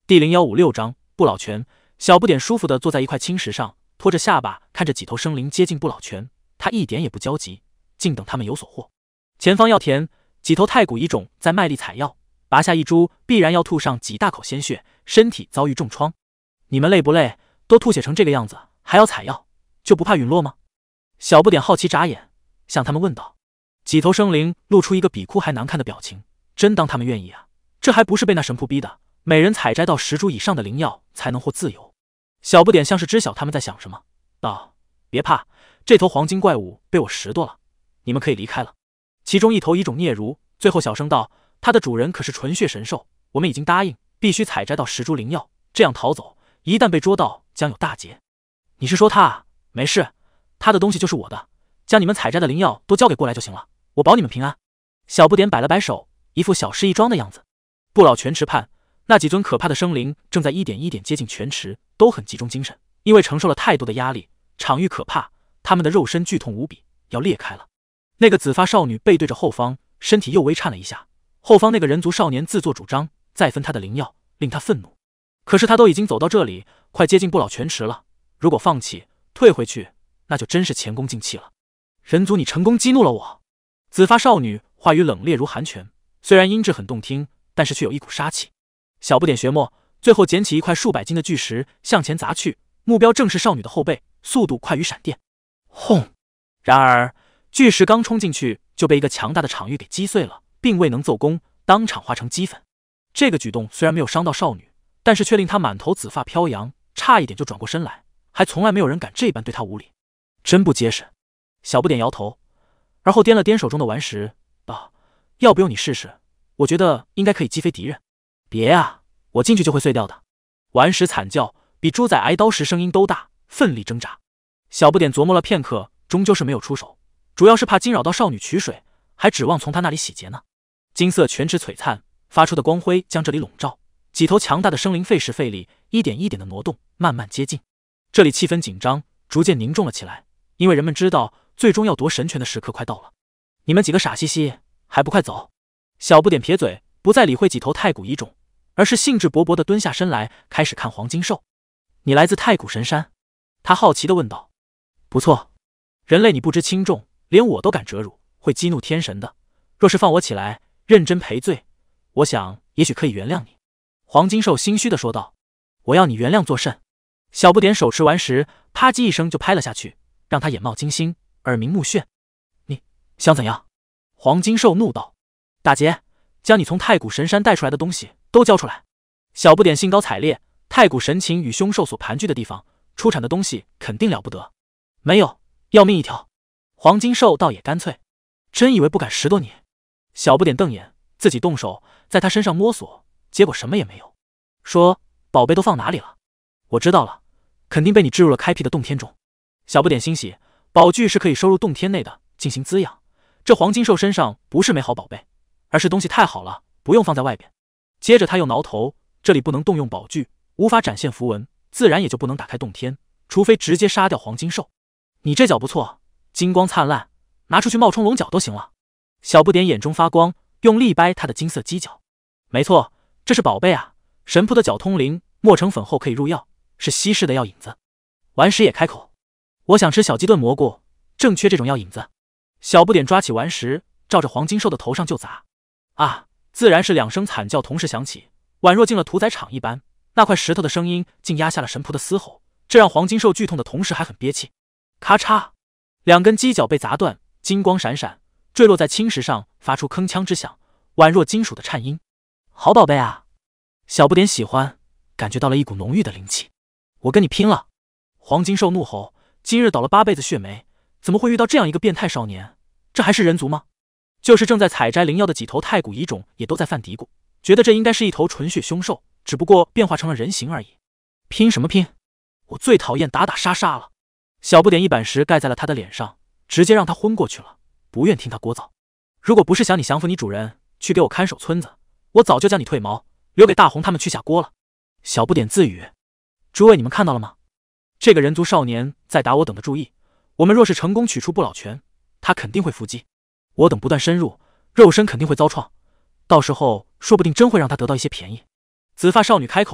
第01556章不老泉。小不点舒服地坐在一块青石上，托着下巴看着几头生灵接近不老泉，他一点也不焦急，静等他们有所获。前方药田，几头太古遗种在卖力采药，拔下一株必然要吐上几大口鲜血，身体遭遇重创。你们累不累？都吐血成这个样子，还要采药，就不怕陨落吗？小不点好奇眨眼，向他们问道。几头生灵露出一个比哭还难看的表情，真当他们愿意啊？这还不是被那神仆逼的，每人采摘到10株以上的灵药才能获自由。小不点像是知晓他们在想什么，道：别怕，这头黄金怪物被我拾掇了，你们可以离开了。其中一头遗种嗫嚅，最后小声道：它的主人可是纯血神兽，我们已经答应，必须采摘到10株灵药，这样逃走，一旦被捉到将有大劫。你是说他啊？没事，他的东西就是我的，将你们采摘的灵药都交给过来就行了，我保你们平安。小不点摆了摆手，一副小事一桩的样子。不老泉池畔，那几尊可怕的生灵正在一点一点接近泉池，都很集中精神，因为承受了太多的压力，场域可怕，他们的肉身剧痛无比，要裂开了。那个紫发少女背对着后方，身体又微颤了一下。后方那个人族少年自作主张再分他的灵药，令他愤怒。可是他都已经走到这里，快接近不老泉池了，如果放弃退回去，那就真是前功尽弃了。人族，你成功激怒了我。紫发少女话语冷冽如寒泉，虽然音质很动听，但是却有一股杀气。小不点学墨，最后捡起一块数百斤的巨石向前砸去，目标正是少女的后背，速度快于闪电。轰！然而巨石刚冲进去就被一个强大的场域给击碎了，并未能奏功，当场化成齑粉。这个举动虽然没有伤到少女，但是却令她满头紫发飘扬，差一点就转过身来，还从来没有人敢这般对她无礼，真不结实。小不点摇头，而后掂了掂手中的顽石，道：要不用你试试？我觉得应该可以击飞敌人。别啊，我进去就会碎掉的。顽石惨叫，比猪仔挨刀时声音都大，奋力挣扎。小不点琢磨了片刻，终究是没有出手，主要是怕惊扰到少女取水，还指望从她那里洗劫呢。金色泉池璀璨，发出的光辉将这里笼罩，几头强大的生灵费时费力，一点一点的挪动，慢慢接近。这里气氛紧张，逐渐凝重了起来，因为人们知道最终要夺神权的时刻快到了。你们几个傻兮兮，还不快走！小不点撇嘴，不再理会几头太古遗种，而是兴致勃勃地蹲下身来，开始看黄金兽。你来自太古神山？他好奇地问道。不错，人类你不知轻重，连我都敢折辱，会激怒天神的。若是放我起来，认真赔罪，我想也许可以原谅你。黄金兽心虚地说道。我要你原谅作甚？小不点手持顽石，啪叽一声就拍了下去，让他眼冒金星，耳鸣目眩。你想怎样？黄金兽怒道。大姐，将你从太古神山带出来的东西都交出来。小不点兴高采烈，太古神禽与凶兽所盘踞的地方，出产的东西肯定了不得。没有，要命一条。黄金兽倒也干脆。真以为不敢拾掇你？小不点瞪眼，自己动手在他身上摸索，结果什么也没有。说宝贝都放哪里了？我知道了，肯定被你置入了开辟的洞天中。小不点欣喜，宝具是可以收入洞天内的，进行滋养。这黄金兽身上不是没好宝贝，而是东西太好了，不用放在外边。接着他又挠头，这里不能动用宝具，无法展现符文，自然也就不能打开洞天，除非直接杀掉黄金兽。你这脚不错，金光灿烂，拿出去冒充龙角都行了。小不点眼中发光，用力掰他的金色犄角。没错，这是宝贝啊，神仆的角通灵，磨成粉后可以入药，是稀释的药引子。顽石也开口，我想吃小鸡炖蘑菇，正缺这种药引子。小不点抓起顽石，照着黄金兽的头上就砸。啊！自然是2声惨叫同时响起，宛若进了屠宰场一般。那块石头的声音竟压下了神仆的嘶吼，这让黄金兽剧痛的同时还很憋气。咔嚓，2根犄角被砸断，金光闪闪，坠落在青石上，发出铿锵之响，宛若金属的颤音。好宝贝啊！小不点喜欢，感觉到了一股浓郁的灵气。我跟你拼了！黄金兽怒吼，今日倒了8辈子血霉，怎么会遇到这样一个变态少年？这还是人族吗？就是正在采摘灵药的几头太古遗种也都在犯嘀咕，觉得这应该是一头纯血凶兽，只不过变化成了人形而已。拼什么拼？我最讨厌打打杀杀了。小不点一板石盖在了他的脸上，直接让他昏过去了，不愿听他聒噪。如果不是想你降服你主人，去给我看守村子，我早就将你退毛，留给大红他们去下锅了。小不点自语。诸位，你们看到了吗？这个人族少年在打我等的注意，我们若是成功取出不老泉，他肯定会伏击。我等不断深入，肉身肯定会遭创，到时候说不定真会让他得到一些便宜。紫发少女开口，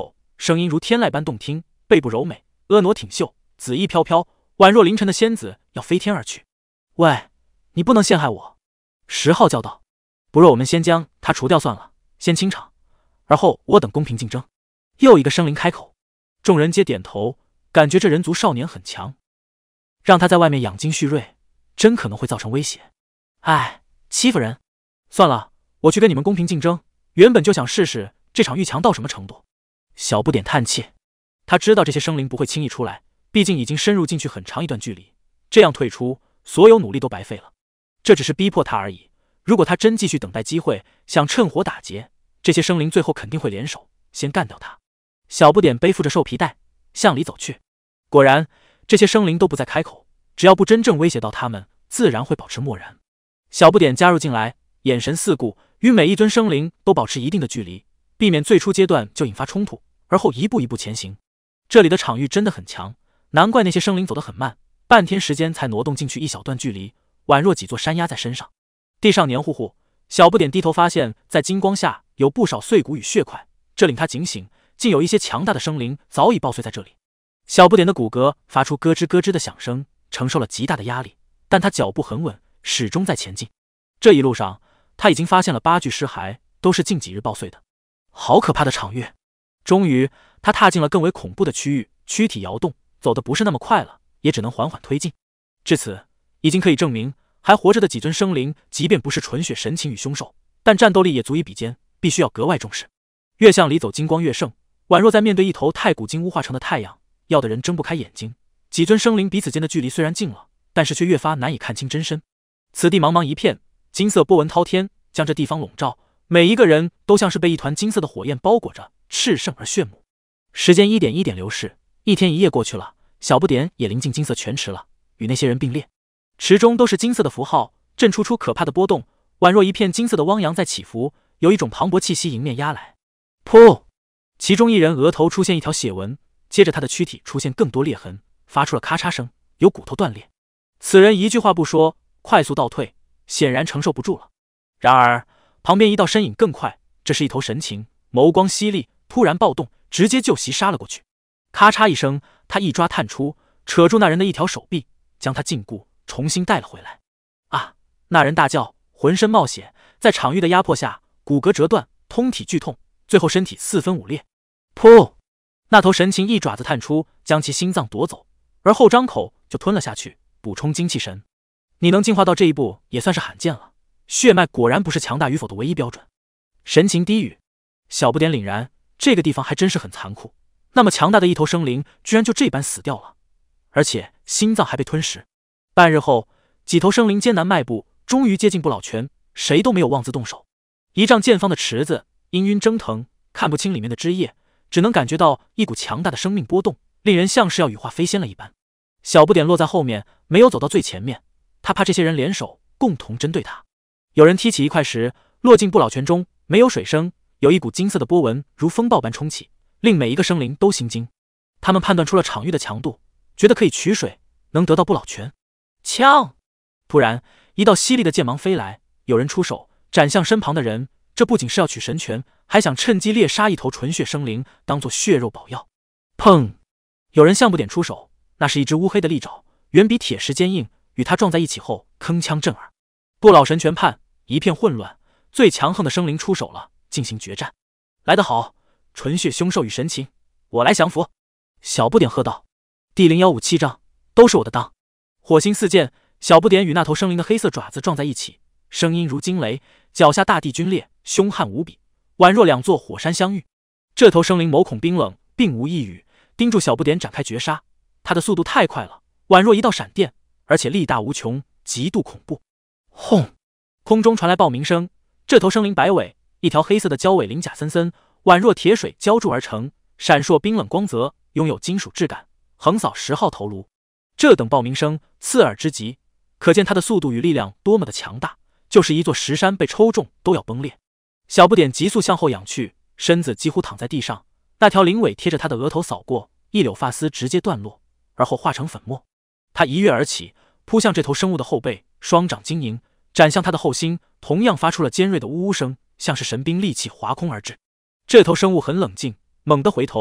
声音如天籁般动听，背部柔美，婀娜挺秀，紫衣飘飘，宛若凌晨的仙子要飞天而去。喂，你不能陷害我！10号叫道。不若我们先将他除掉算了，先清场，而后我等公平竞争。又一个生灵开口，众人皆点头，感觉这人族少年很强，让他在外面养精蓄锐，真可能会造成威胁。哎，欺负人！算了，我去跟你们公平竞争，原本就想试试这场遇强到什么程度。小不点叹气，他知道这些生灵不会轻易出来，毕竟已经深入进去很长一段距离，这样退出，所有努力都白费了。这只是逼迫他而已，如果他真继续等待机会，想趁火打劫，这些生灵最后肯定会联手，先干掉他。小不点背负着兽皮袋向里走去，果然，这些生灵都不再开口，只要不真正威胁到他们，自然会保持漠然。小不点加入进来，眼神四顾，与每一尊生灵都保持一定的距离，避免最初阶段就引发冲突，而后一步一步前行。这里的场域真的很强，难怪那些生灵走得很慢，半天时间才挪动进去一小段距离，宛若几座山压在身上。地上黏糊糊，小不点低头发现，在金光下有不少碎骨与血块，这令他警醒，竟有一些强大的生灵早已抱碎在这里。小不点的骨骼发出咯吱咯吱的响声，承受了极大的压力，但他脚步很稳，始终在前进。这一路上，他已经发现了8具尸骸，都是近几日爆碎的。好可怕的场域！终于，他踏进了更为恐怖的区域，躯体摇动，走得不是那么快了，也只能缓缓推进。至此，已经可以证明，还活着的几尊生灵，即便不是纯血神禽与凶兽，但战斗力也足以比肩，必须要格外重视。越向里走，金光越盛，宛若在面对一头太古金乌化成的太阳，要的人睁不开眼睛。几尊生灵彼此间的距离虽然近了，但是却越发难以看清真身。此地茫茫一片，金色波纹滔天，将这地方笼罩，每一个人都像是被一团金色的火焰包裹着，炽盛而炫目。时间一点一点流逝，一天一夜过去了，小不点也临近金色泉池了，与那些人并列。池中都是金色的符号，震出可怕的波动，宛若一片金色的汪洋在起伏，有一种磅礴气息迎面压来。噗！其中一人额头出现一条血纹，接着他的躯体出现更多裂痕，发出了咔嚓声，有骨头断裂。此人一句话不说，快速倒退，显然承受不住了。然而旁边一道身影更快，这是一头神禽，眸光犀利，突然暴动，直接就袭杀了过去。咔嚓一声，他一抓探出，扯住那人的一条手臂，将他禁锢，重新带了回来。啊！那人大叫，浑身冒血，在场域的压迫下，骨骼折断，通体剧痛，最后身体4分5裂。噗！那头神禽一爪子探出，将其心脏夺走，而后张口就吞了下去，补充精气神。你能进化到这一步也算是罕见了，血脉果然不是强大与否的唯一标准。神禽低语。小不点凛然，这个地方还真是很残酷，那么强大的一头生灵居然就这般死掉了，而且心脏还被吞噬。半日后，几头生灵艰难迈步，终于接近不老泉，谁都没有妄自动手。一丈见方的池子氤氲蒸腾，看不清里面的汁液，只能感觉到一股强大的生命波动，令人像是要羽化飞仙了一般。小不点落在后面，没有走到最前面，他怕这些人联手共同针对他。有人踢起一块石，落进不老泉中，没有水声，有一股金色的波纹如风暴般冲起，令每一个生灵都心惊。他们判断出了场域的强度，觉得可以取水，能得到不老泉。枪！突然，一道犀利的剑芒飞来，有人出手斩向身旁的人，这不仅是要取神泉，还想趁机猎杀一头纯血生灵，当做血肉宝药。砰！有人向不点出手，那是一只乌黑的利爪，远比铁石坚硬，与他撞在一起后铿锵震耳。不老神泉畔一片混乱，最强横的生灵出手了，进行决战。来得好，纯血凶兽与神禽，我来降服！小不点喝道。地灵157丈，都是我的当！火星四溅，小不点与那头生灵的黑色爪子撞在一起，声音如惊雷，脚下大地龟裂，凶悍无比，宛若2座火山相遇。这头生灵眸孔冰冷，并无一语，盯住小不点展开绝杀。他的速度太快了，宛若一道闪电，而且力大无穷，极度恐怖。轰！空中传来爆鸣声，这头生灵摆尾，一条黑色的蛟尾鳞甲森森，宛若铁水浇筑而成，闪烁冰冷光泽，拥有金属质感，横扫10号头颅。这等爆鸣声刺耳之极，可见他的速度与力量多么的强大，就是一座石山被抽中都要崩裂。小不点急速向后仰去，身子几乎躺在地上，那条灵尾贴着他的额头扫过，一绺发丝直接断落，而后化成粉末。他一跃而起，扑向这头生物的后背，双掌晶莹，斩向他的后心，同样发出了尖锐的呜呜声，像是神兵利器划空而至。这头生物很冷静，猛地回头，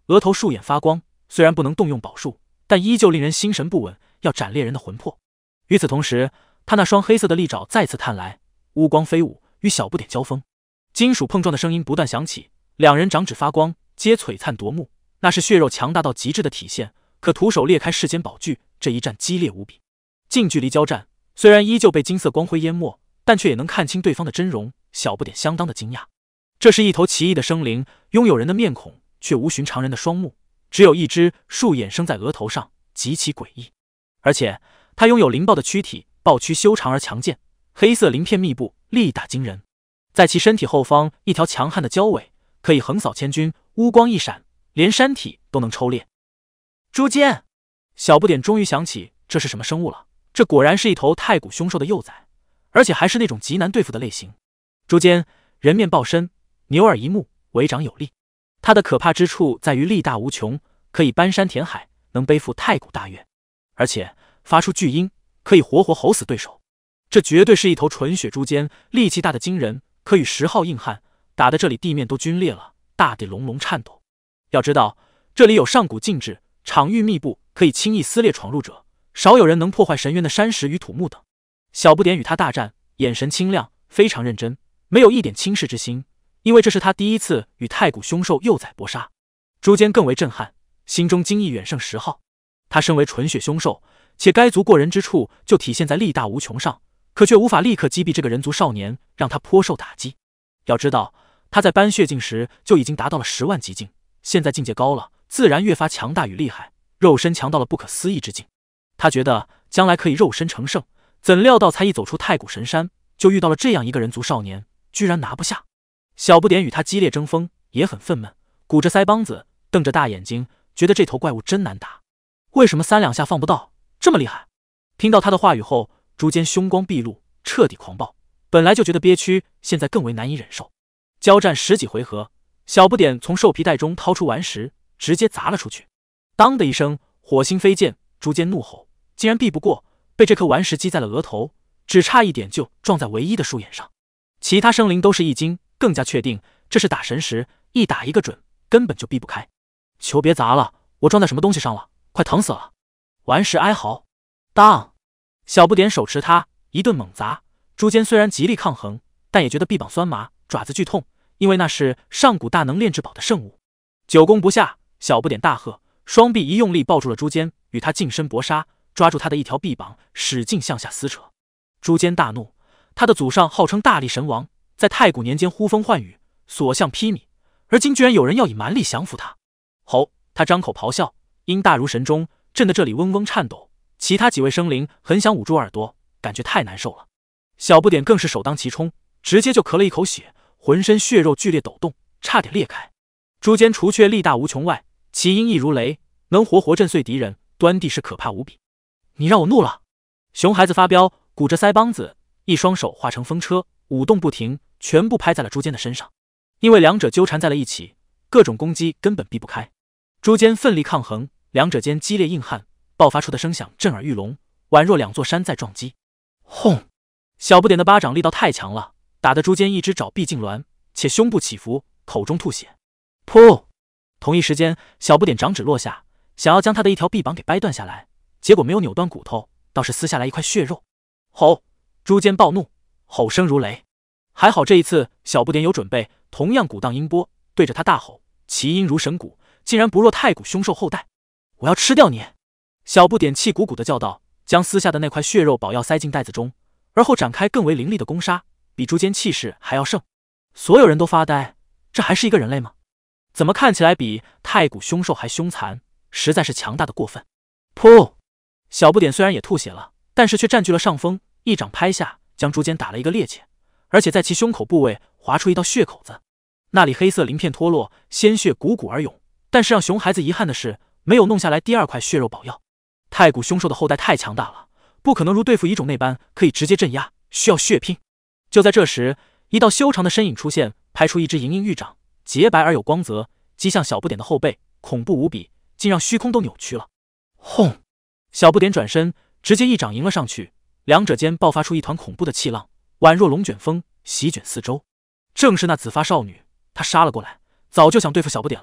额头竖眼发光，虽然不能动用宝术，但依旧令人心神不稳，要斩猎人的魂魄。与此同时，他那双黑色的利爪再次探来，乌光飞舞，与小不点交锋。金属碰撞的声音不断响起，两人掌指发光，皆璀璨夺目，那是血肉强大到极致的体现，可徒手裂开世间宝具。这一战激烈无比，近距离交战，虽然依旧被金色光辉淹没，但却也能看清对方的真容。小不点相当的惊讶，这是一头奇异的生灵，拥有人的面孔，却无寻常人的双目，只有一只树眼生在额头上，极其诡异。而且它拥有灵豹的躯体，豹躯修长而强健，黑色鳞片密布，力大惊人。在其身体后方，一条强悍的蛟尾，可以横扫千军，乌光一闪，连山体都能抽裂。诛奸！小不点终于想起这是什么生物了，这果然是一头太古凶兽的幼崽，而且还是那种极难对付的类型。诛奸，人面豹身，牛耳一目，尾长有力。它的可怕之处在于力大无穷，可以搬山填海，能背负太古大岳，而且发出巨音，可以活活吼死对手。这绝对是一头纯血诛奸，力气大的惊人，可与10号硬汉打得这里地面都皲裂了，大地隆隆颤抖。要知道，这里有上古禁制，场域密布，可以轻易撕裂闯入者，少有人能破坏神渊的山石与土木等。小不点与他大战，眼神清亮，非常认真，没有一点轻视之心，因为这是他第一次与太古凶兽幼崽搏杀。诛奸更为震撼，心中惊异远胜10号。他身为纯血凶兽，且该族过人之处就体现在力大无穷上，可却无法立刻击毙这个人族少年，让他颇受打击。要知道，他在搬血境时就已经达到了10万级境，现在境界高了，自然越发强大与厉害，肉身强到了不可思议之境。他觉得将来可以肉身成圣，怎料到才一走出太古神山，就遇到了这样一个人族少年，居然拿不下。小不点与他激烈争锋，也很愤懑，鼓着腮帮子，瞪着大眼睛，觉得这头怪物真难打。为什么3两下放不到？这么厉害！听到他的话语后，诛奸凶光毕露，彻底狂暴。本来就觉得憋屈，现在更为难以忍受。交战10几回合，小不点从兽皮袋中掏出顽石，直接砸了出去。当的一声，火星飞溅，诛奸怒吼，竟然避不过，被这颗顽石击在了额头，只差一点就撞在唯一的树眼上。其他生灵都是一惊，更加确定这是打神石，一打一个准，根本就避不开。求别砸了，我撞在什么东西上了，快疼死了！顽石哀嚎。当！小不点手持它，一顿猛砸。诛奸虽然极力抗衡，但也觉得臂膀酸麻，爪子剧痛，因为那是上古大能炼制宝的圣物。久攻不下，小不点大喝，双臂一用力抱住了诛奸，与他近身搏杀，抓住他的一条臂膀，使劲向下撕扯。诛奸大怒，他的祖上号称大力神王，在太古年间呼风唤雨，所向披靡，而今居然有人要以蛮力降服他。吼！他张口咆哮，音大如神钟，震得这里嗡嗡颤抖。其他几位生灵很想捂住耳朵，感觉太难受了。小不点更是首当其冲，直接就咳了一口血，浑身血肉剧烈抖动，差点裂开。诛奸除却力大无穷外，其音亦如雷，能活活震碎敌人，端地是可怕无比。你让我怒了！熊孩子发飙，鼓着腮帮子，一双手化成风车，舞动不停，全部拍在了诛奸的身上。因为两者纠缠在了一起，各种攻击根本避不开。诛奸奋力抗衡，两者间激烈硬汉，爆发出的声响震耳欲聋，宛若2座山在撞击。轰！小不点的巴掌力道太强了，打得诛奸一只爪臂痉挛，且胸部起伏，口中吐血。噗！同一时间，小不点掌指落下，想要将他的一条臂膀给掰断下来，结果没有扭断骨头，倒是撕下来一块血肉。吼！诛奸暴怒，吼声如雷。还好这一次小不点有准备，同样鼓荡音波，对着他大吼，其音如神鼓，竟然不若太古凶兽后代。我要吃掉你！小不点气鼓鼓的叫道，将撕下的那块血肉宝药塞进袋子中，而后展开更为凌厉的攻杀，比诛奸气势还要盛。所有人都发呆，这还是一个人类吗？怎么看起来比太古凶兽还凶残，实在是强大的过分。噗！小不点虽然也吐血了，但是却占据了上风，一掌拍下，将诛奸打了一个趔趄，而且在其胸口部位划出一道血口子，那里黑色鳞片脱落，鲜血汩汩而涌。但是让熊孩子遗憾的是，没有弄下来第2块血肉宝药。太古凶兽的后代太强大了，不可能如对付蚁种那般可以直接镇压，需要血拼。就在这时，一道修长的身影出现，拍出一只银鹰玉掌，洁白而有光泽，击向小不点的后背，恐怖无比，竟让虚空都扭曲了。轰！小不点转身，直接一掌迎了上去，两者间爆发出一团恐怖的气浪，宛若龙卷风，席卷四周。正是那紫发少女，她杀了过来，早就想对付小不点了，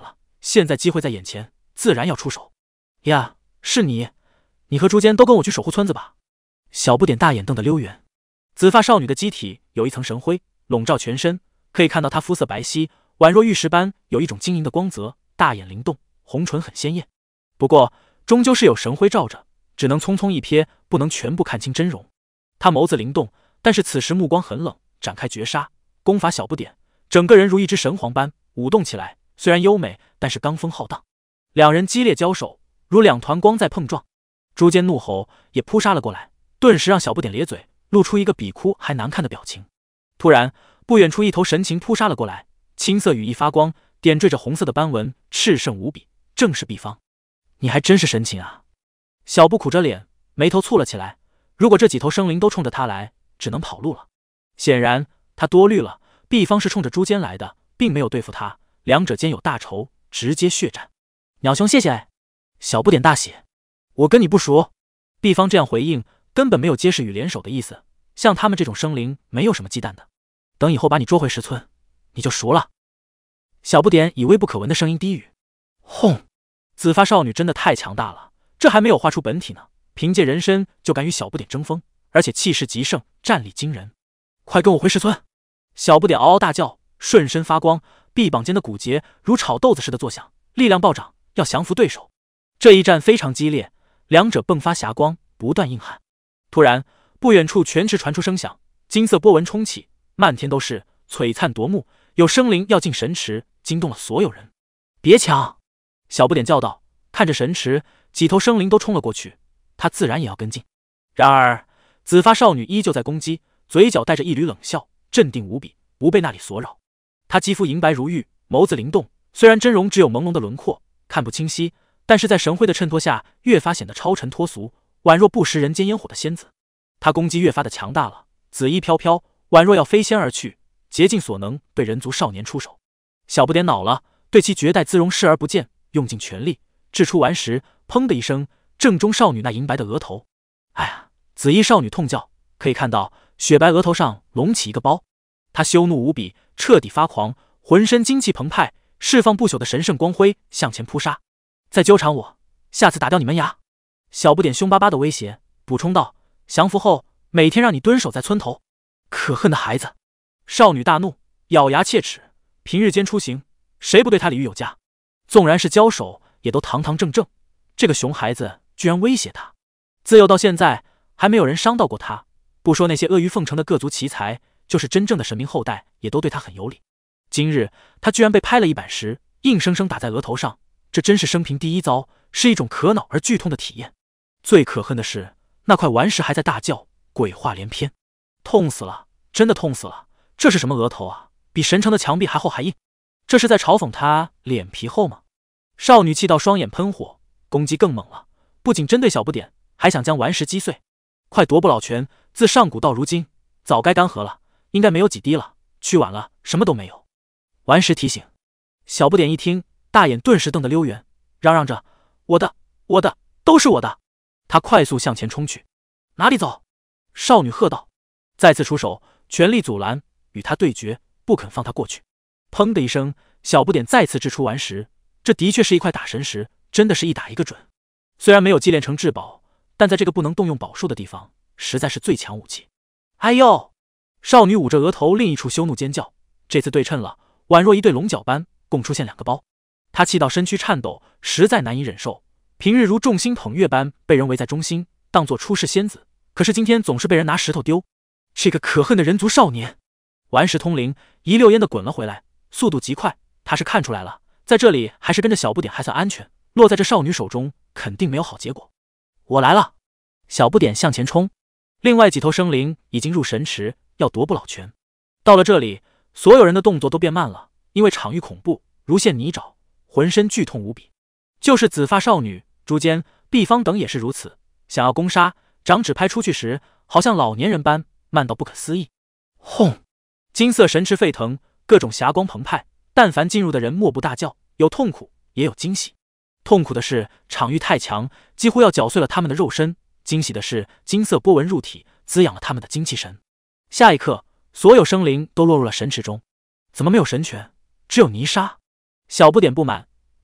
现在机会在眼前，自然要出手。呀，是你？你和竹间都跟我去守护村子吧？小不点大眼瞪得溜圆。紫发少女的机体有一层神辉笼罩全身，可以看到她肤色白皙，宛若玉石般，有一种晶莹的光泽，大眼灵动，红唇很鲜艳。不过终究是有神辉罩着，只能匆匆一瞥，不能全部看清真容。她眸子灵动，但是此时目光很冷，展开绝杀，攻伐小不点，整个人如一只神皇般舞动起来，虽然优美，但是罡风浩荡。两人激烈交手，如两团光在碰撞。竹间怒吼，也扑杀了过来，顿时让小不点咧嘴，露出一个比哭还难看的表情。突然，不远处一头神禽扑杀了过来，青色羽翼发光，点缀着红色的斑纹，炽盛无比，正是毕方。你还真是神禽啊！小不苦着脸，眉头蹙了起来。如果这几头生灵都冲着他来，只能跑路了。显然他多虑了，毕方是冲着竹间来的，并没有对付他，两者间有大仇，直接血战。鸟兄谢谢哎！小不点大喜。我跟你不熟。毕方这样回应，根本没有揭示与联手的意思，像他们这种生灵没有什么忌惮的。等以后把你捉回石村，你就熟了。小不点以微不可闻的声音低语。轰！紫发少女真的太强大了，这还没有画出本体呢，凭借人身就敢与小不点争锋，而且气势极盛，战力惊人。快跟我回石村！小不点嗷嗷大叫，瞬身发光，臂膀间的骨节如炒豆子似的作响，力量暴涨，要降服对手。这一战非常激烈，两者迸发霞光，不断硬汉。突然，不远处泉池传出声响，金色波纹冲起，漫天都是，璀璨夺目。有生灵要进神池，惊动了所有人。别抢！小不点叫道。看着神池，几头生灵都冲了过去，他自然也要跟进。然而，紫发少女依旧在攻击，嘴角带着一缕冷笑，镇定无比，不被那里所扰。她肌肤银白如玉，眸子灵动，虽然真容只有朦胧的轮廓，看不清晰，但是在神辉的衬托下，越发显得超尘脱俗，宛若不食人间烟火的仙子。她攻击越发的强大了，紫衣飘飘，宛若要飞仙而去，竭尽所能对人族少年出手。小不点恼了，对其绝代姿容视而不见，用尽全力掷出顽石，砰的一声，正中少女那银白的额头。哎呀！紫衣少女痛叫，可以看到雪白额头上隆起一个包。她羞怒无比，彻底发狂，浑身精气澎湃，释放不朽的神圣光辉，向前扑杀。再纠缠我，下次打掉你门牙！小不点凶巴巴的威胁，补充道：降服后每天让你蹲守在村头。可恨的孩子！少女大怒，咬牙切齿。平日间出行，谁不对她礼遇有加？纵然是交手，也都堂堂正正。这个熊孩子居然威胁她！自幼到现在，还没有人伤到过她。不说那些阿谀奉承的各族奇才，就是真正的神明后代，也都对她很有礼。今日她居然被拍了一板石，硬生生打在额头上，这真是生平第一遭，是一种可恼而剧痛的体验。最可恨的是，那块顽石还在大叫，鬼话连篇。痛死了，真的痛死了！这是什么额头啊？比神城的墙壁还厚还硬。这是在嘲讽他脸皮厚吗？少女气到双眼喷火，攻击更猛了，不仅针对小不点，还想将顽石击碎。快夺不老拳，自上古到如今，早该干涸了，应该没有几滴了，去晚了，什么都没有。顽石提醒。小不点一听，大眼顿时瞪得溜圆，嚷嚷着：我的，都是我的！他快速向前冲去。哪里走？少女喝道。再次出手，全力阻拦，与他对决，不肯放他过去。砰的一声，小不点再次掷出顽石，这的确是一块打神石，真的是一打一个准。虽然没有祭炼成至宝，但在这个不能动用宝术的地方，实在是最强武器。哎呦！少女捂着额头，另一处羞怒尖叫。这次对称了，宛若一对龙角般，共出现两个包。她气到身躯颤抖，实在难以忍受。平日如众星捧月般被人围在中心，当作出世仙子，可是今天总是被人拿石头丢。这个可恨的人族少年！顽石通灵，一溜烟的滚了回来，速度极快。他是看出来了，在这里还是跟着小不点还算安全，落在这少女手中肯定没有好结果。我来了！小不点向前冲。另外几头生灵已经入神池，要夺不老拳。到了这里，所有人的动作都变慢了，因为场域恐怖，如陷泥沼，浑身剧痛无比。就是紫发少女、竹间、毕方等也是如此，想要攻杀，掌指拍出去时，好像老年人般慢到不可思议。轰！金色神池沸腾，各种霞光澎湃，但凡进入的人莫不大叫，有痛苦，也有惊喜。痛苦的是场域太强，几乎要搅碎了他们的肉身；惊喜的是金色波纹入体，滋养了他们的精气神。下一刻，所有生灵都落入了神池中。怎么没有神拳，只有泥沙？小不点不满，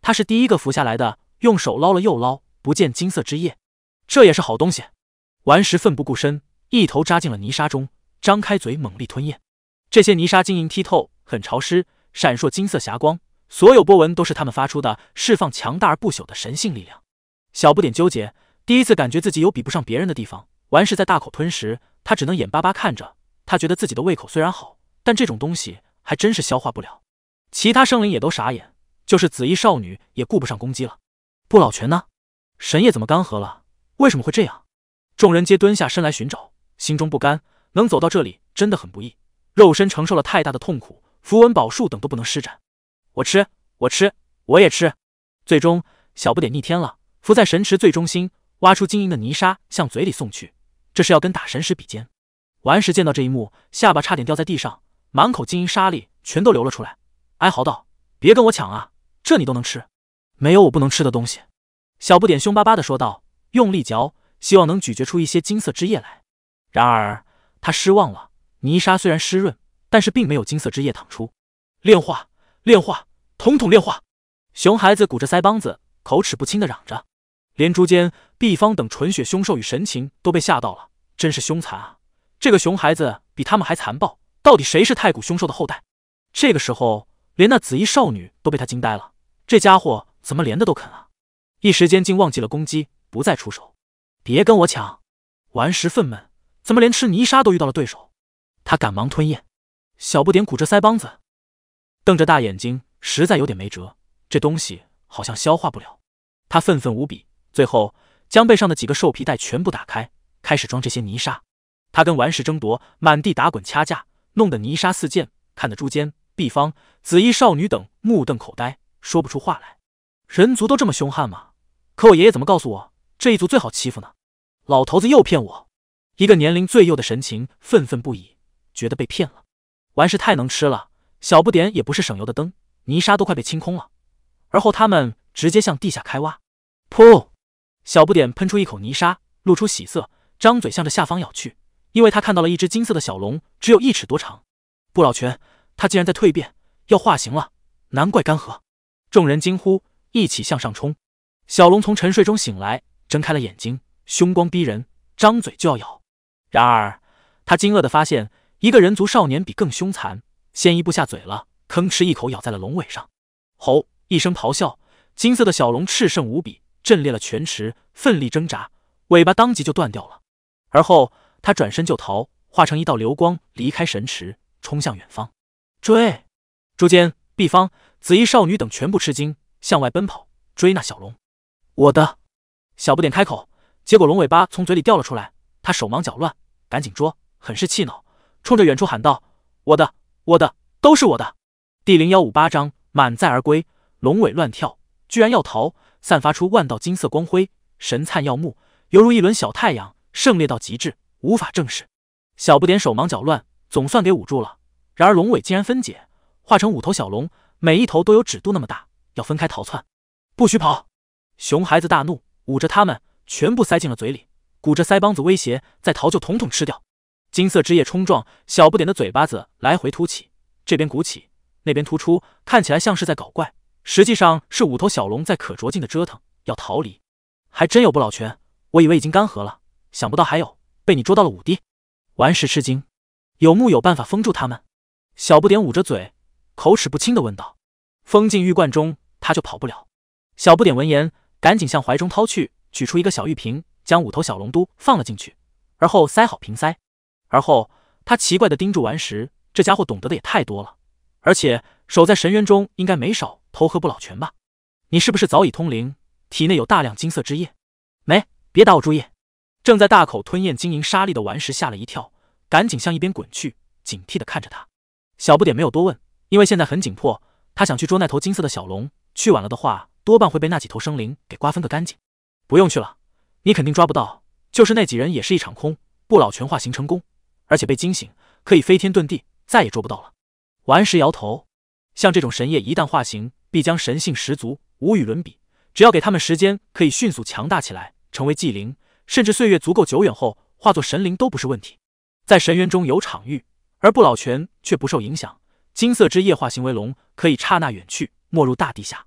他是第一个浮下来的，用手捞了又捞，不见金色之液。这也是好东西。顽石奋不顾身，一头扎进了泥沙中，张开嘴猛力吞咽。这些泥沙晶莹剔透，很潮湿，闪烁金色霞光，所有波纹都是他们发出的，释放强大而不朽的神性力量。小不点纠结，第一次感觉自己有比不上别人的地方。顽石在大口吞食，他只能眼巴巴看着。他觉得自己的胃口虽然好，但这种东西还真是消化不了。其他生灵也都傻眼，就是紫衣少女也顾不上攻击了。不老泉呢？神液怎么干涸了？为什么会这样？众人皆蹲下身来寻找，心中不甘，能走到这里真的很不易，肉身承受了太大的痛苦，符文宝术等都不能施展。我吃，我吃，我也吃。最终小不点逆天了，伏在神池最中心，挖出晶莹的泥沙向嘴里送去，这是要跟打神石比肩。顽石见到这一幕，下巴差点掉在地上，满口晶莹沙粒全都流了出来，哀嚎道：别跟我抢啊，这你都能吃？没有我不能吃的东西。小不点凶巴巴地说道，用力嚼，希望能咀嚼出一些金色汁液来。然而他失望了，泥沙虽然湿润，但是并没有金色汁液淌出。炼化，炼化，统统炼化！熊孩子鼓着腮帮子，口齿不清地嚷着。连朱坚、毕方等纯血凶兽与神禽都被吓到了，真是凶残啊！这个熊孩子比他们还残暴，到底谁是太古凶兽的后代？这个时候，连那紫衣少女都被他惊呆了，这家伙怎么连的都啃啊？一时间竟忘记了攻击，不再出手。别跟我抢！顽石愤懑，怎么连吃泥沙都遇到了对手？他赶忙吞咽。小不点鼓着腮帮子，瞪着大眼睛，实在有点没辙，这东西好像消化不了。他愤愤无比，最后将背上的几个兽皮袋全部打开，开始装这些泥沙。他跟顽石争夺，满地打滚掐架，弄得泥沙四溅，看得朱坚、毕方、紫衣少女等目瞪口呆，说不出话来。人族都这么凶悍吗？可我爷爷怎么告诉我，这一族最好欺负呢？老头子又骗我！一个年龄最幼的神禽愤愤不已，觉得被骗了。顽石太能吃了，小不点也不是省油的灯，泥沙都快被清空了。而后他们直接向地下开挖。噗！小不点喷出一口泥沙，露出喜色，张嘴向着下方咬去，因为他看到了一只金色的小龙，只有1尺多长。不老泉，他竟然在蜕变，要化形了，难怪干涸！众人惊呼，一起向上冲。小龙从沉睡中醒来，睁开了眼睛，凶光逼人，张嘴就要咬。然而他惊愕地发现，一个人族少年比更凶残，先一步下嘴了，吭哧一口咬在了龙尾上。吼一声咆哮，金色的小龙炽盛无比，震裂了泉池，奋力挣扎，尾巴当即就断掉了。而后他转身就逃，化成一道流光离开神池，冲向远方。追！朱坚、毕方、紫衣少女等全部吃惊，向外奔跑，追那小龙。我的！小不点开口，结果龙尾巴从嘴里掉了出来，他手忙脚乱，赶紧捉，很是气恼，冲着远处喊道：我的，我的，都是我的！第0158章满载而归，龙尾乱跳，居然要逃，散发出万道金色光辉，神灿耀目，犹如一轮小太阳，盛烈到极致，无法正视。小不点手忙脚乱，总算给捂住了，然而龙尾竟然分解，化成5头小龙，每一头都有指肚那么大，要分开逃窜。不许跑！熊孩子大怒，捂着他们全部塞进了嘴里，鼓着腮帮子威胁，再逃就统统吃掉。金色汁液冲撞，小不点的嘴巴子来回凸起，这边鼓起，那边突出，看起来像是在搞怪，实际上是5头小龙在可着劲的折腾，要逃离。还真有不老泉，我以为已经干涸了，想不到还有，被你捉到了5滴。顽石吃惊，有木有办法封住他们？小不点捂着嘴，口齿不清地问道。封进玉罐中，他就跑不了。小不点闻言，赶紧向怀中掏去，取出一个小玉瓶，将5头小龙都放了进去，而后塞好瓶塞。而后他奇怪地盯住顽石，这家伙懂得的也太多了，而且守在神渊中应该没少偷喝不老泉吧？你是不是早已通灵，体内有大量金色之液？没，别打我注意！正在大口吞咽晶莹沙粒的顽石吓了一跳，赶紧向一边滚去，警惕地看着他。小不点没有多问，因为现在很紧迫，他想去捉那头金色的小龙，去晚了的话，多半会被那几头生灵给瓜分个干净。不用去了，你肯定抓不到，就是那几人也是一场空，不老泉化形成功，而且被惊醒，可以飞天遁地，再也捉不到了。顽石摇头，像这种神液一旦化形，必将神性十足，无与伦比，只要给他们时间，可以迅速强大起来，成为祭灵，甚至岁月足够久远后化作神灵都不是问题。在神渊中有场域，而不老泉却不受影响，金色之液化形为龙，可以刹那远去，没入大地下。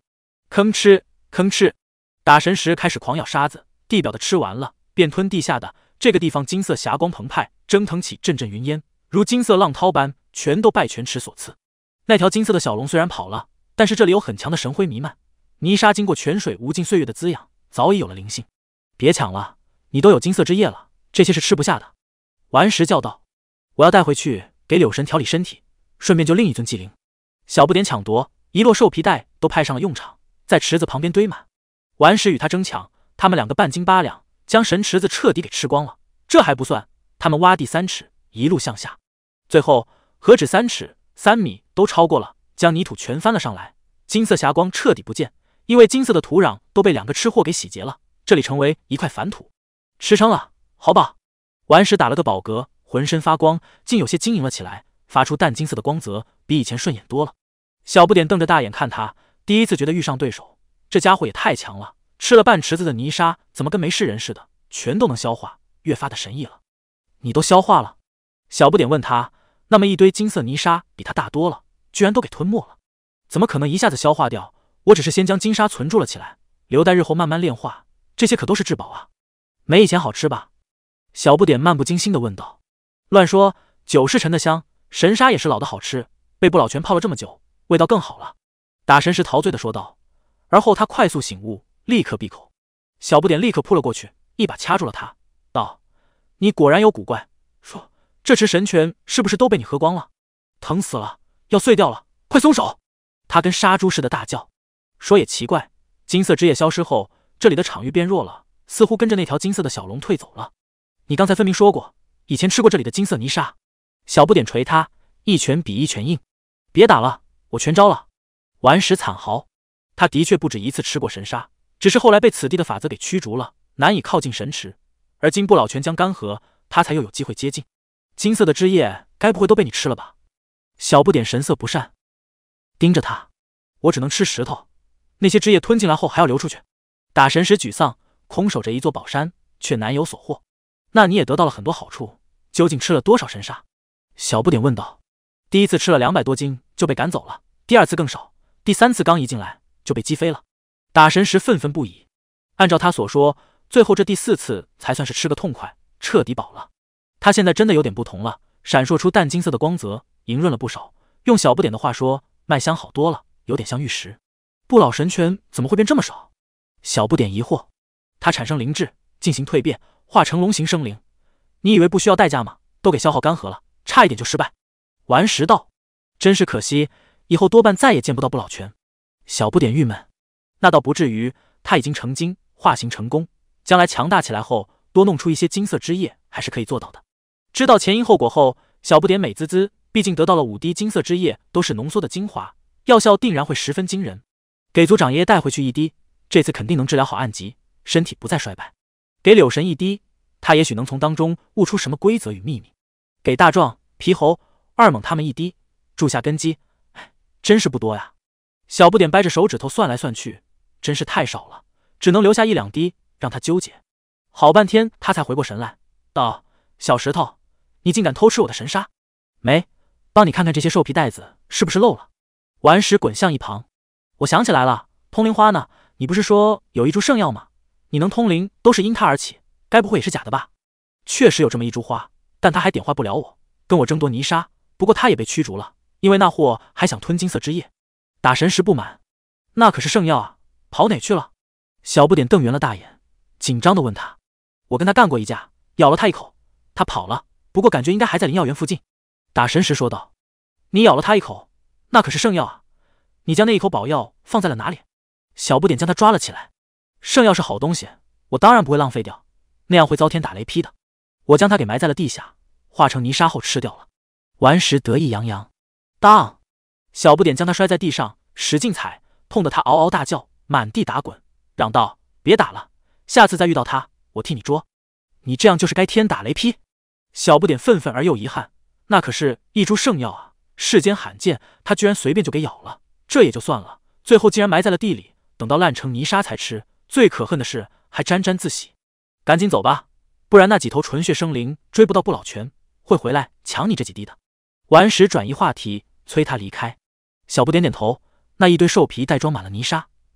吭哧吭哧，打神石开始狂咬沙子，地表的吃完了，便吞地下的。这个地方金色霞光澎湃，蒸腾起阵阵云烟，如金色浪涛般，全都拜泉池所赐。那条金色的小龙虽然跑了，但是这里有很强的神辉弥漫，泥沙经过泉水无尽岁月的滋养，早已有了灵性。别抢了，你都有金色之液了，这些是吃不下的。顽石叫道：“我要带回去给柳神调理身体，顺便救另一尊祭灵。”小不点抢夺，一摞兽皮袋都派上了用场，在池子旁边堆满。顽石与他争抢，他们两个半斤八两，将神池子彻底给吃光了。这还不算，他们挖地3尺，一路向下，最后何止3尺，3米都超过了，将泥土全翻了上来。金色霞光彻底不见，因为金色的土壤都被两个吃货给洗劫了，这里成为一块凡土。吃撑了，好饱。顽石打了个饱嗝，浑身发光，竟有些晶莹了起来，发出淡金色的光泽，比以前顺眼多了。小不点瞪着大眼看他，第一次觉得遇上对手，这家伙也太强了，吃了半池子的泥沙，怎么跟没事人似的，全都能消化，越发的神异了。你都消化了？小不点问他，那么一堆金色泥沙比他大多了，居然都给吞没了，怎么可能一下子消化掉？我只是先将金沙存住了起来，留待日后慢慢炼化，这些可都是至宝啊，没以前好吃吧？小不点漫不经心地问道。乱说，酒是陈的香，神沙也是老的好吃，被不老泉泡了这么久，味道更好了。打神石陶醉地说道。而后他快速醒悟，立刻闭口。小不点立刻扑了过去，一把掐住了他，道：“你果然有古怪，说这池神泉是不是都被你喝光了？疼死了，要碎掉了，快松手！”他跟杀猪似的大叫。说也奇怪，金色之液消失后，这里的场域变弱了，似乎跟着那条金色的小龙退走了。你刚才分明说过，以前吃过这里的金色泥沙。小不点捶他，一拳比一拳硬。别打了，我全招了。顽石惨嚎。他的确不止一次吃过神沙，只是后来被此地的法则给驱逐了，难以靠近神池。而今不老泉将干涸，他才又有机会接近。金色的汁液该不会都被你吃了吧？小不点神色不善，盯着他。我只能吃石头，那些汁液吞进来后还要流出去。打神石沮丧，空守着一座宝山，却难有所获。那你也得到了很多好处，究竟吃了多少神沙？小不点问道。第一次吃了200多斤就被赶走了，第二次更少，第3次刚一进来就被击飞了。打神石愤愤不已。按照他所说，最后这第4次才算是吃个痛快，彻底饱了。他现在真的有点不同了，闪烁出淡金色的光泽，莹润了不少。用小不点的话说，麦香好多了，有点像玉石。不老神泉怎么会变这么少？小不点疑惑。他产生灵智，进行蜕变，化成龙形生灵。你以为不需要代价吗？都给消耗干涸了，差一点就失败。顽石道。真是可惜，以后多半再也见不到不老泉。小不点郁闷。那倒不至于，他已经成精，化形成功，将来强大起来后，多弄出一些金色之液还是可以做到的。知道前因后果后，小不点美滋滋，毕竟得到了5滴金色之液，都是浓缩的精华，药效定然会十分惊人。给族长爷爷带回去1滴，这次肯定能治疗好暗疾，身体不再衰败。给柳神1滴，他也许能从当中悟出什么规则与秘密。给大壮、皮猴、二猛他们1滴，筑下根基。唉，真是不多呀。小不点掰着手指头算来算去，真是太少了，只能留下1、2滴，让他纠结。好半天他才回过神来，道：“小石头，你竟敢偷吃我的神沙？没，帮你看看这些兽皮袋子是不是漏了。”顽石滚向一旁。我想起来了，通灵花呢？你不是说有一株圣药吗？你能通灵都是因它而起，该不会也是假的吧？确实有这么一株花，但它还点化不了我，跟我争夺泥沙。不过它也被驱逐了，因为那货还想吞金色之液。打神石不满，那可是圣药啊，跑哪去了？小不点瞪圆了大眼，紧张地问他。我跟他干过一架，咬了他一口，他跑了，不过感觉应该还在灵药园附近。打神石说道。你咬了他一口，那可是圣药啊，你将那一口宝药放在了哪里？小不点将他抓了起来。圣药是好东西，我当然不会浪费掉，那样会遭天打雷劈的。我将它给埋在了地下，化成泥沙后吃掉了。顽石得意洋洋。当！小不点将他摔在地上，使劲踩，痛得他嗷嗷大叫，满地打滚，嚷道：“别打了，下次再遇到他，我替你捉。你这样就是该天打雷劈。”小不点愤愤而又遗憾，那可是一株圣药啊，世间罕见，他居然随便就给咬了，这也就算了，最后竟然埋在了地里，等到烂成泥沙才吃。最可恨的是，还沾沾自喜。赶紧走吧，不然那几头纯血生灵追不到不老泉，会回来抢你这几滴的。顽石转移话题，催他离开。小不点点头，那一堆兽皮袋装满了泥沙，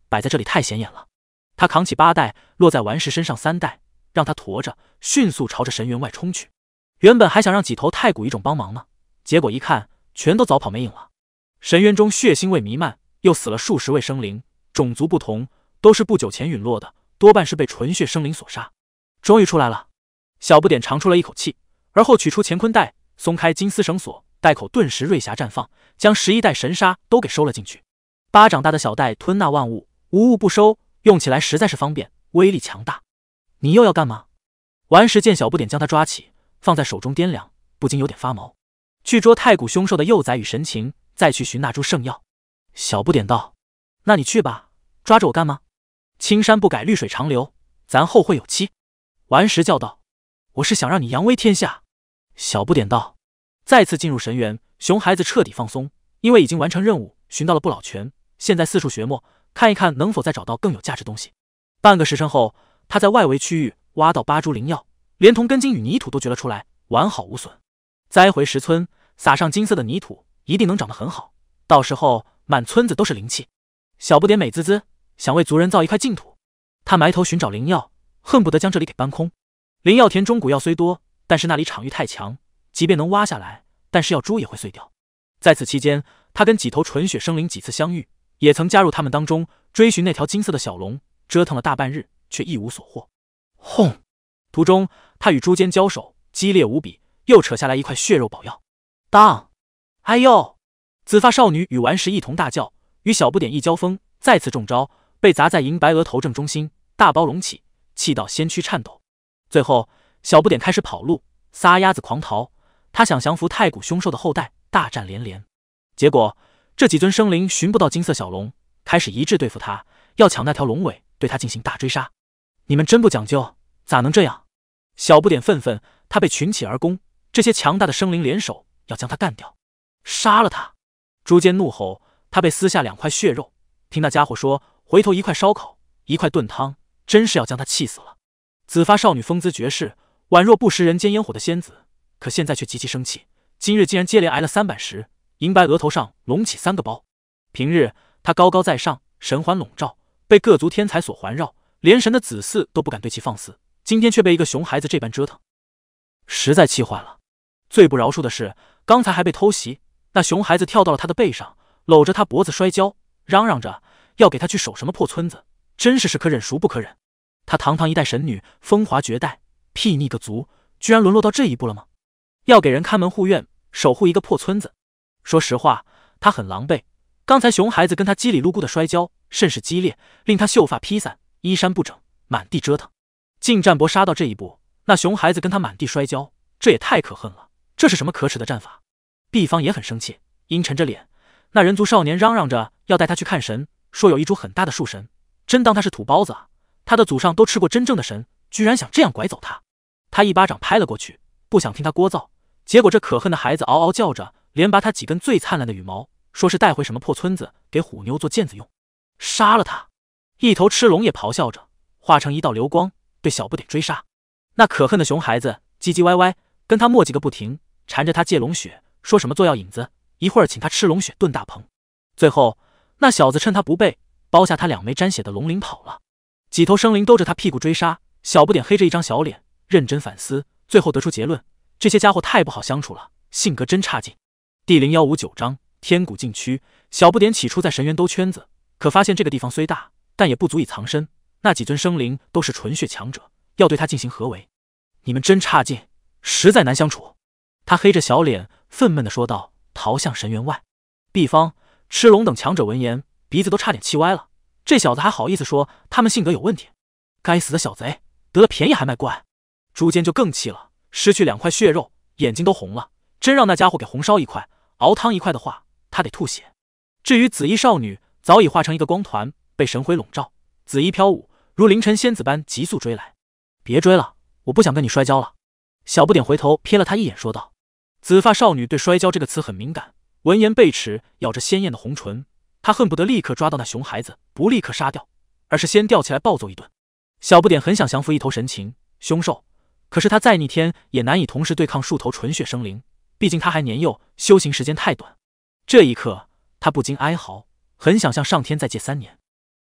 摆在这里太显眼了。他扛起8袋，落在顽石身上3袋，让他驮着，迅速朝着神员外冲去。原本还想让几头太古一种帮忙呢，结果一看，全都早跑没影了。神渊中血腥味弥漫，又死了数十位生灵，种族不同，都是不久前陨落的，多半是被纯血生灵所杀。终于出来了，小不点长出了一口气，而后取出乾坤袋，松开金丝绳索，袋口顿时瑞霞绽放，将11袋神沙都给收了进去。巴掌大的小袋吞纳万物，无物不收，用起来实在是方便，威力强大。你又要干嘛？顽石见小不点将他抓起，放在手中掂量，不禁有点发毛。去捉太古凶兽的幼崽与神禽，再去寻那株圣药。小不点道：那你去吧，抓着我干嘛？青山不改绿水长流，咱后会有期。顽石叫道：我是想让你扬威天下。小不点道：再次进入神园，熊孩子彻底放松，因为已经完成任务，寻到了不老泉，现在四处寻摸，看一看能否再找到更有价值东西。半个时辰后，他在外围区域挖到8株灵药，连同根茎与泥土都掘了出来，完好无损。栽回石村，撒上金色的泥土，一定能长得很好，到时候满村子都是灵气。小不点美滋滋，想为族人造一块净土。他埋头寻找灵药，恨不得将这里给搬空。灵药田中古药虽多，但是那里场域太强，即便能挖下来，但是药株也会碎掉。在此期间，他跟几头纯血生灵几次相遇，也曾加入他们当中，追寻那条金色的小龙，折腾了大半日，却一无所获。轰！途中，他与猪间交手，激烈无比，又扯下来一块血肉宝药。当！哎呦！紫发少女与顽石一同大叫，与小不点一交锋，再次中招，被砸在银白额头正中心，大包隆起，气到先躯颤抖。最后，小不点开始跑路，撒丫子狂逃。他想降服太古凶兽的后代，大战连连。结果，这几尊生灵寻不到金色小龙，开始一致对付他，要抢那条龙尾，对他进行大追杀。你们真不讲究，咋能这样？小不点愤愤，他被群起而攻，这些强大的生灵联手要将他干掉，杀了他！猪间怒吼，他被撕下2块血肉，听那家伙说回头1块烧烤，1块炖汤，真是要将他气死了。紫发少女风姿绝世，宛若不食人间烟火的仙子，可现在却极其生气，今日竟然接连挨了3板石，银白额头上隆起3个包。平日他高高在上，神环笼罩，被各族天才所环绕，连神的子嗣都不敢对其放肆，今天却被一个熊孩子这般折腾，实在气坏了。最不饶恕的是，刚才还被偷袭，那熊孩子跳到了他的背上，搂着他脖子摔跤，嚷嚷着要给他去守什么破村子，真是可忍孰不可忍。他堂堂一代神女，风华绝代，睥睨个族，居然沦落到这一步了吗？要给人看门护院，守护一个破村子。说实话，他很狼狈。刚才熊孩子跟他叽里噜咕的摔跤，甚是激烈，令他秀发披散，衣衫不整，满地折腾。近战搏杀到这一步，那熊孩子跟他满地摔跤，这也太可恨了，这是什么可耻的战法？毕方也很生气，阴沉着脸。那人族少年嚷嚷着要带他去看神，说有一株很大的树神，真当他是土包子啊！他的祖上都吃过真正的神，居然想这样拐走他。他一巴掌拍了过去，不想听他聒噪，结果这可恨的孩子嗷嗷叫着，连拔他几根最灿烂的羽毛，说是带回什么破村子给虎妞做毽子用。杀了他！一头赤龙也咆哮着，化成一道流光，对小不点追杀。那可恨的熊孩子唧唧歪歪，跟他磨叽个不停，缠着他借龙血，说什么做药引子，一会儿请他吃龙血炖大棚。最后那小子趁他不备，包下他2枚沾血的龙鳞跑了。几头生灵兜着他屁股追杀，小不点黑着一张小脸，认真反思，最后得出结论：这些家伙太不好相处了，性格真差劲。第015-9章天古禁区。小不点起初在神园兜圈子，可发现这个地方虽大，但也不足以藏身，那几尊生灵都是纯血强者，要对他进行合围。你们真差劲，实在难相处。他黑着小脸愤懑地说道，逃向神园外。毕方、赤龙等强者闻言，鼻子都差点气歪了。这小子还好意思说他们性格有问题，该死的小贼，得了便宜还卖乖。朱坚就更气了，失去2块血肉，眼睛都红了，真让那家伙给红烧一块，熬汤一块的话，他得吐血。至于紫衣少女，早已化成一个光团，被神辉笼罩，紫衣飘舞，如凌晨仙子般急速追来。别追了，我不想跟你摔跤了。小不点回头瞥了他一眼，说道。紫发少女对摔跤这个词很敏感，闻言贝齿咬着鲜艳的红唇，她恨不得立刻抓到那熊孩子，不立刻杀掉，而是先吊起来暴揍一顿。小不点很想降服一头神禽凶兽，可是他再逆天也难以同时对抗数头纯血生灵，毕竟他还年幼，修行时间太短。这一刻他不禁哀嚎，很想向上天再借3年。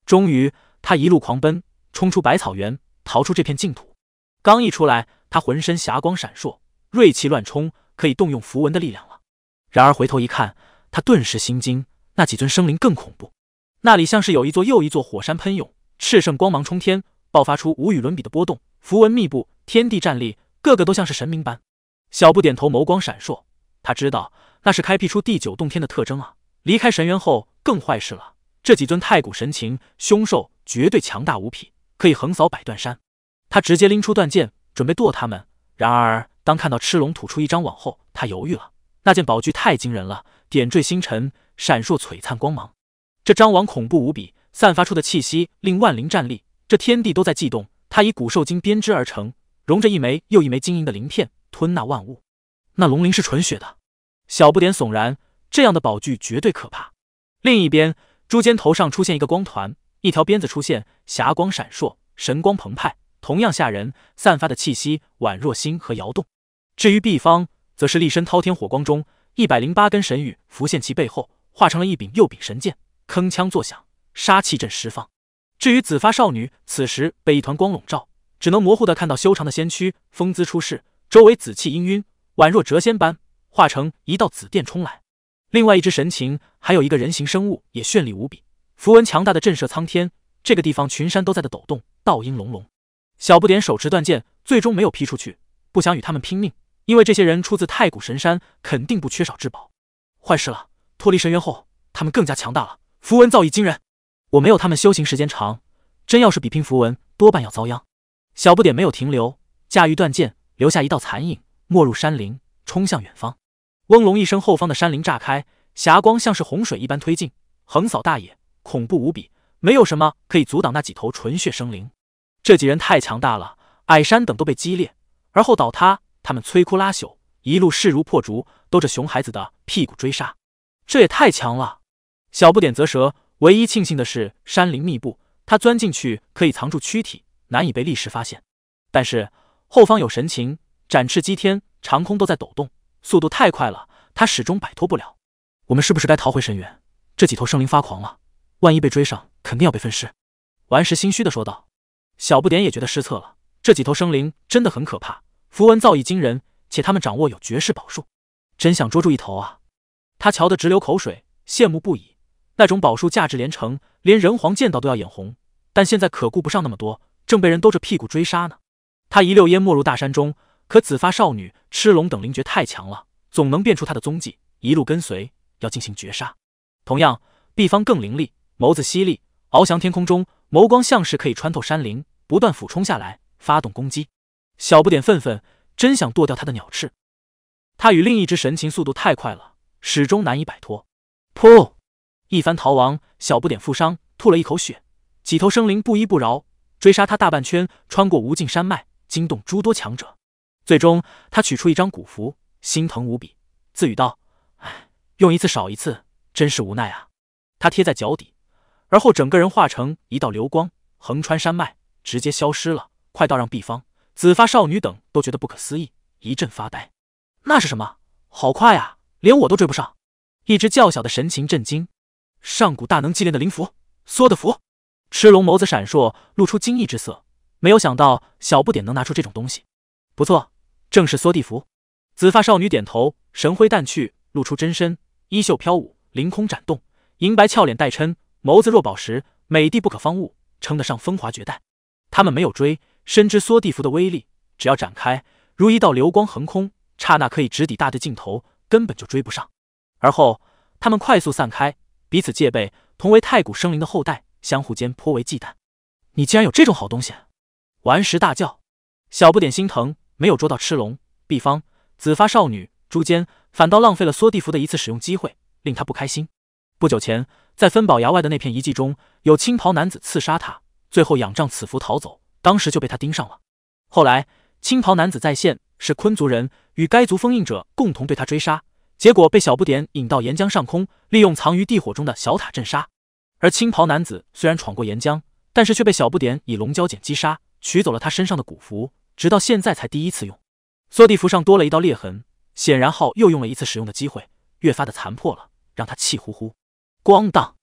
终于，他一路狂奔，冲出百草园，逃出这片净土。刚一出来，他浑身霞光闪烁，锐气乱冲，可以动用符文的力量了。然而回头一看，他顿时心惊，那几尊生灵更恐怖。那里像是有一座又一座火山喷涌，炽盛光芒冲天，爆发出无与伦比的波动，符文密布，天地站立，个个都像是神明般。小不点头，眸光闪烁，他知道那是开辟出第9洞天的特征啊！离开神元后更坏事了，这几尊太古神禽凶兽绝对强大无匹，可以横扫百段山。他直接拎出断剑，准备剁他们。然而当看到赤龙吐出一张网后，他犹豫了。那件宝具太惊人了，点缀星辰，闪烁璀璨光芒。这张网恐怖无比，散发出的气息令万灵战栗，这天地都在悸动。它以古兽精编织而成，融着一枚又一枚晶莹的鳞片，吞纳万物。那龙鳞是纯血的。小不点悚然，这样的宝具绝对可怕。另一边，朱坚头上出现一个光团，一条鞭子出现，霞光闪烁，神光澎湃，同样吓人，散发的气息宛若星河摇动。至于毕方，则是立身滔天火光中，108根神羽浮现其背后，化成了一柄又柄神剑，铿锵作响，杀气震十方。至于紫发少女，此时被一团光笼罩，只能模糊地看到修长的仙躯，风姿出世，周围紫气氤氲，宛若谪仙般，化成一道紫电冲来。另外一只神禽，还有一个人形生物，也绚丽无比，符文强大的震慑苍天。这个地方群山都在的抖动，道音隆隆。小不点手持断剑，最终没有劈出去，不想与他们拼命，因为这些人出自太古神山，肯定不缺少至宝。坏事了，脱离神元后，他们更加强大了，符文造诣惊人。我没有他们修行时间长，真要是比拼符文，多半要遭殃。小不点没有停留，驾驭断剑，留下一道残影，没入山林，冲向远方。嗡隆一声，后方的山林炸开，霞光像是洪水一般推进，横扫大野，恐怖无比，没有什么可以阻挡那几头纯血生灵。这几人太强大了，矮山等都被击裂，而后倒塌。他们摧枯拉朽，一路势如破竹，兜着熊孩子的屁股追杀，这也太强了。小不点啧舌，唯一庆幸的是山林密布，他钻进去可以藏住躯体，难以被立时发现。但是后方有神禽，展翅击天，长空都在抖动，速度太快了，他始终摆脱不了。我们是不是该逃回神元？这几头生灵发狂了，万一被追上，肯定要被分尸。顽石心虚地说道。小不点也觉得失策了，这几头生灵真的很可怕，符文造诣惊人，且他们掌握有绝世宝术，真想捉住一头啊！他瞧得直流口水，羡慕不已。那种宝术价值连城，连人皇见到都要眼红，但现在可顾不上那么多，正被人兜着屁股追杀呢。他一溜烟没入大山中，可紫发少女、赤龙等灵觉太强了，总能辨出他的踪迹，一路跟随，要进行绝杀。同样，毕方更凌厉，眸子犀利，翱翔天空中，眸光像是可以穿透山林，不断俯冲下来，发动攻击。小不点愤愤，真想剁掉他的鸟翅。他与另一只神禽速度太快了，始终难以摆脱。噗！一番逃亡，小不点负伤，吐了一口血。几头生灵不依不饶，追杀他大半圈，穿过无尽山脉，惊动诸多强者。最终，他取出一张古符，心疼无比，自语道：“唉，用一次少一次，真是无奈啊。”他贴在脚底，而后整个人化成一道流光，横穿山脉，直接消失了，快到让毕方、紫发少女等都觉得不可思议，一阵发呆。那是什么？好快啊，连我都追不上！一只较小的神禽震惊。上古大能祭炼的灵符，缩的符。赤龙眸子闪烁，露出惊异之色，没有想到小不点能拿出这种东西。不错，正是缩地符。紫发少女点头，神灰淡去，露出真身，衣袖飘舞，凌空展动，银白俏脸带嗔，眸子若宝石，美丽不可方物，称得上风华绝代。他们没有追，深知缩地符的威力，只要展开，如一道流光横空，刹那可以直抵大地尽头，根本就追不上。而后他们快速散开，彼此戒备，同为太古生灵的后代，相互间颇为忌惮。你竟然有这种好东西！顽石大叫。小不点心疼，没有捉到赤龙、毕方、紫发少女、朱坚，反倒浪费了缩地符的一次使用机会，令他不开心。不久前，在分宝崖外的那片遗迹中，有青袍男子刺杀他，最后仰仗此符逃走，当时就被他盯上了。后来青袍男子再现，是昆族人，与该族封印者共同对他追杀，结果被小不点引到岩浆上空，利用藏于地火中的小塔镇杀。而青袍男子虽然闯过岩浆，但是却被小不点以龙蛟剪击杀，取走了他身上的古符，直到现在才第一次用。缩地符上多了一道裂痕，显然浩又用了一次使用的机会，越发的残破了，让他气呼呼。咣当！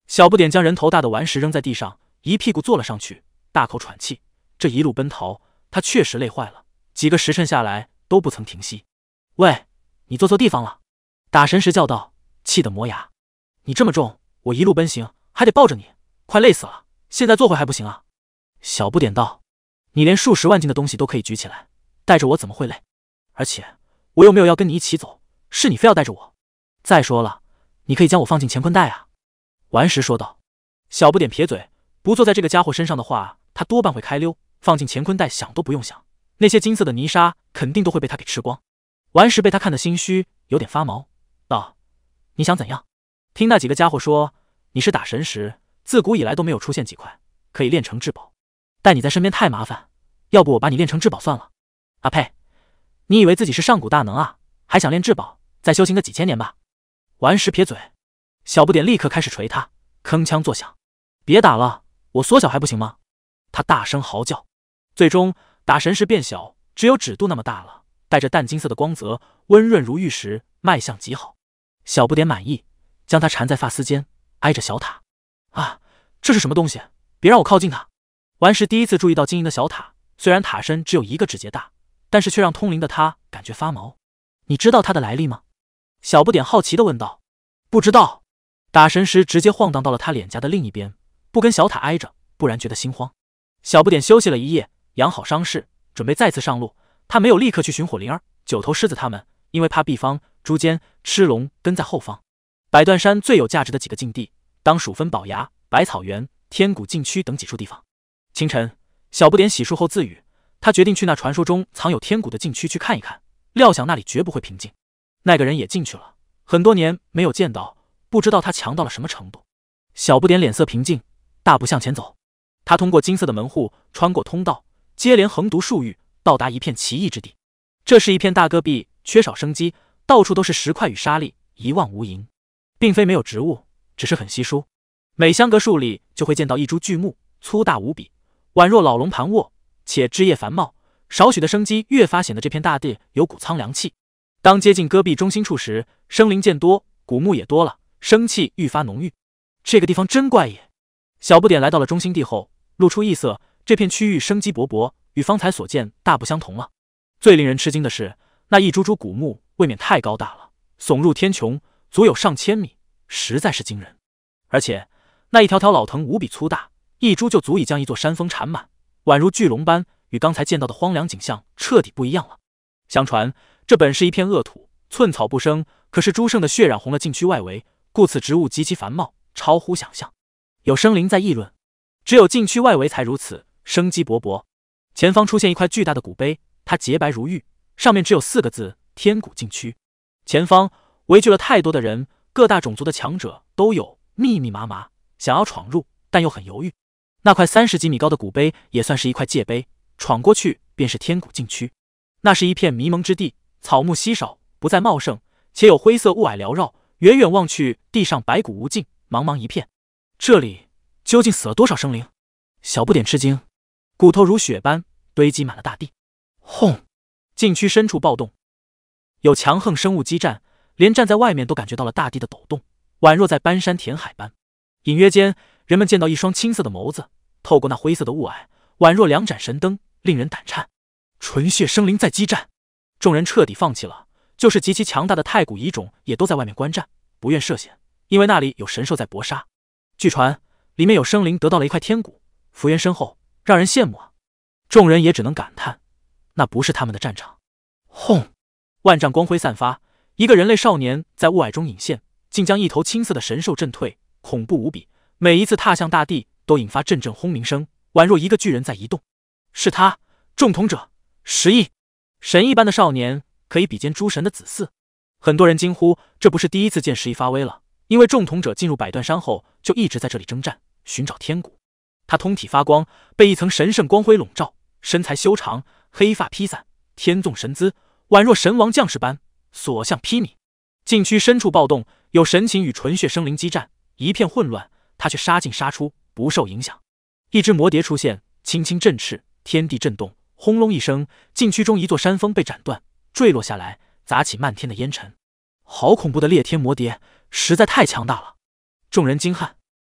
小不点将人头大的顽石扔在地上，一屁股坐了上去，大口喘气。这一路奔逃，他确实累坏了，几个时辰下来都不曾停息。喂，你坐错地方了！打神石叫道，气得磨牙。你这么重，我一路奔行还得抱着你，快累死了，现在坐会还不行啊？小不点道，你连数十万斤的东西都可以举起来，带着我怎么会累？而且我又没有要跟你一起走，是你非要带着我。再说了，你可以将我放进乾坤袋啊。顽石说道。小不点撇嘴，不坐在这个家伙身上的话，他多半会开溜，放进乾坤袋想都不用想，那些金色的泥沙肯定都会被他给吃光。顽石被他看得心虚，有点发毛，道：你想怎样？听那几个家伙说你是打神石，自古以来都没有出现几块可以炼成至宝，但你在身边太麻烦，要不我把你炼成至宝算了。啊呸，你以为自己是上古大能啊，还想炼至宝，再修行个几千年吧。顽石撇嘴。小不点立刻开始捶他，铿锵作响。别打了，我缩小还不行吗？他大声嚎叫。最终打神石变小，只有指肚那么大了，带着淡金色的光泽，温润如玉石，卖相极好。小不点满意，将它缠在发丝间，挨着小塔。啊，这是什么东西？别让我靠近它！顽石第一次注意到晶莹的小塔，虽然塔身只有一个指节大，但是却让通灵的他感觉发毛。你知道它的来历吗？小不点好奇地问道。不知道。打神石直接晃荡到了他脸颊的另一边，不跟小塔挨着，不然觉得心慌。小不点休息了一夜，养好伤势，准备再次上路。他没有立刻去寻火灵儿、九头狮子他们，因为怕毕方、朱坚、赤龙跟在后方。百段山最有价值的几个禁地，当属分宝崖、百草园、天谷禁区等几处地方。清晨，小不点洗漱后自语，他决定去那传说中藏有天谷的禁区去看一看，料想那里绝不会平静。那个人也进去了，很多年没有见到，不知道他强到了什么程度。小不点脸色平静，大步向前走。他通过金色的门户，穿过通道，接连横渡数域，到达一片奇异之地。这是一片大戈壁，缺少生机，到处都是石块与沙砾，一望无垠，并非没有植物，只是很稀疏。每相隔数里就会见到一株巨木，粗大无比，宛若老龙盘卧，且枝叶繁茂，少许的生机越发显得这片大地有股苍凉气。当接近戈壁中心处时，生灵渐多，古木也多了，生气愈发浓郁。这个地方真怪也。小不点来到了中心地后，露出异色，这片区域生机勃勃，与方才所见大不相同了。最令人吃惊的是，那一株株古木未免太高大了，耸入天穹，足有上千米，实在是惊人。而且那一条条老藤无比粗大，一株就足以将一座山峰缠满，宛如巨龙般，与刚才见到的荒凉景象彻底不一样了。相传这本是一片恶土，寸草不生，可是朱胜的血染红了禁区外围，故此植物极其繁茂，超乎想象。有生灵在议论，只有禁区外围才如此，生机勃勃。前方出现一块巨大的古碑，它洁白如玉，上面只有4个字：天谷禁区。前方围聚了太多的人，各大种族的强者都有，密密麻麻，想要闯入，但又很犹豫。那块30几米高的古碑也算是一块界碑，闯过去便是天谷禁区。那是一片迷蒙之地，草木稀少，不再茂盛，且有灰色雾霭缭绕，远远望去，地上白骨无尽，茫茫一片。这里究竟死了多少生灵？小不点吃惊，骨头如雪般堆积满了大地。轰！禁区深处暴动，有强横生物激战，连站在外面都感觉到了大地的抖动，宛若在搬山填海般。隐约间，人们见到一双青色的眸子，透过那灰色的雾霭，宛若2盏神灯，令人胆颤。纯血生灵在激战，众人彻底放弃了，就是极其强大的太古遗种也都在外面观战，不愿涉险，因为那里有神兽在搏杀。据传里面有生灵得到了一块天谷，福缘深厚，让人羡慕啊。众人也只能感叹，那不是他们的战场。轰！万丈光辉散发，一个人类少年在雾霭中隐现，竟将一头青色的神兽震退，恐怖无比。每一次踏向大地，都引发阵阵轰鸣声，宛若一个巨人在移动。是他，众统者10亿，神一般的少年，可以比肩诸神的子嗣。很多人惊呼，这不是第一次见10亿发威了，因为众统者进入百段山后，就一直在这里征战，寻找天谷。他通体发光，被一层神圣光辉笼罩，身材修长，黑发披散，天纵神姿，宛若神王将士般，所向披靡。禁区深处暴动，有神禽与纯血生灵激战，一片混乱，他却杀进杀出，不受影响。一只魔蝶出现，轻轻振翅，天地震动，轰隆一声，禁区中一座山峰被斩断，坠落下来，砸起漫天的烟尘。好恐怖的裂天魔蝶，实在太强大了！众人惊叹。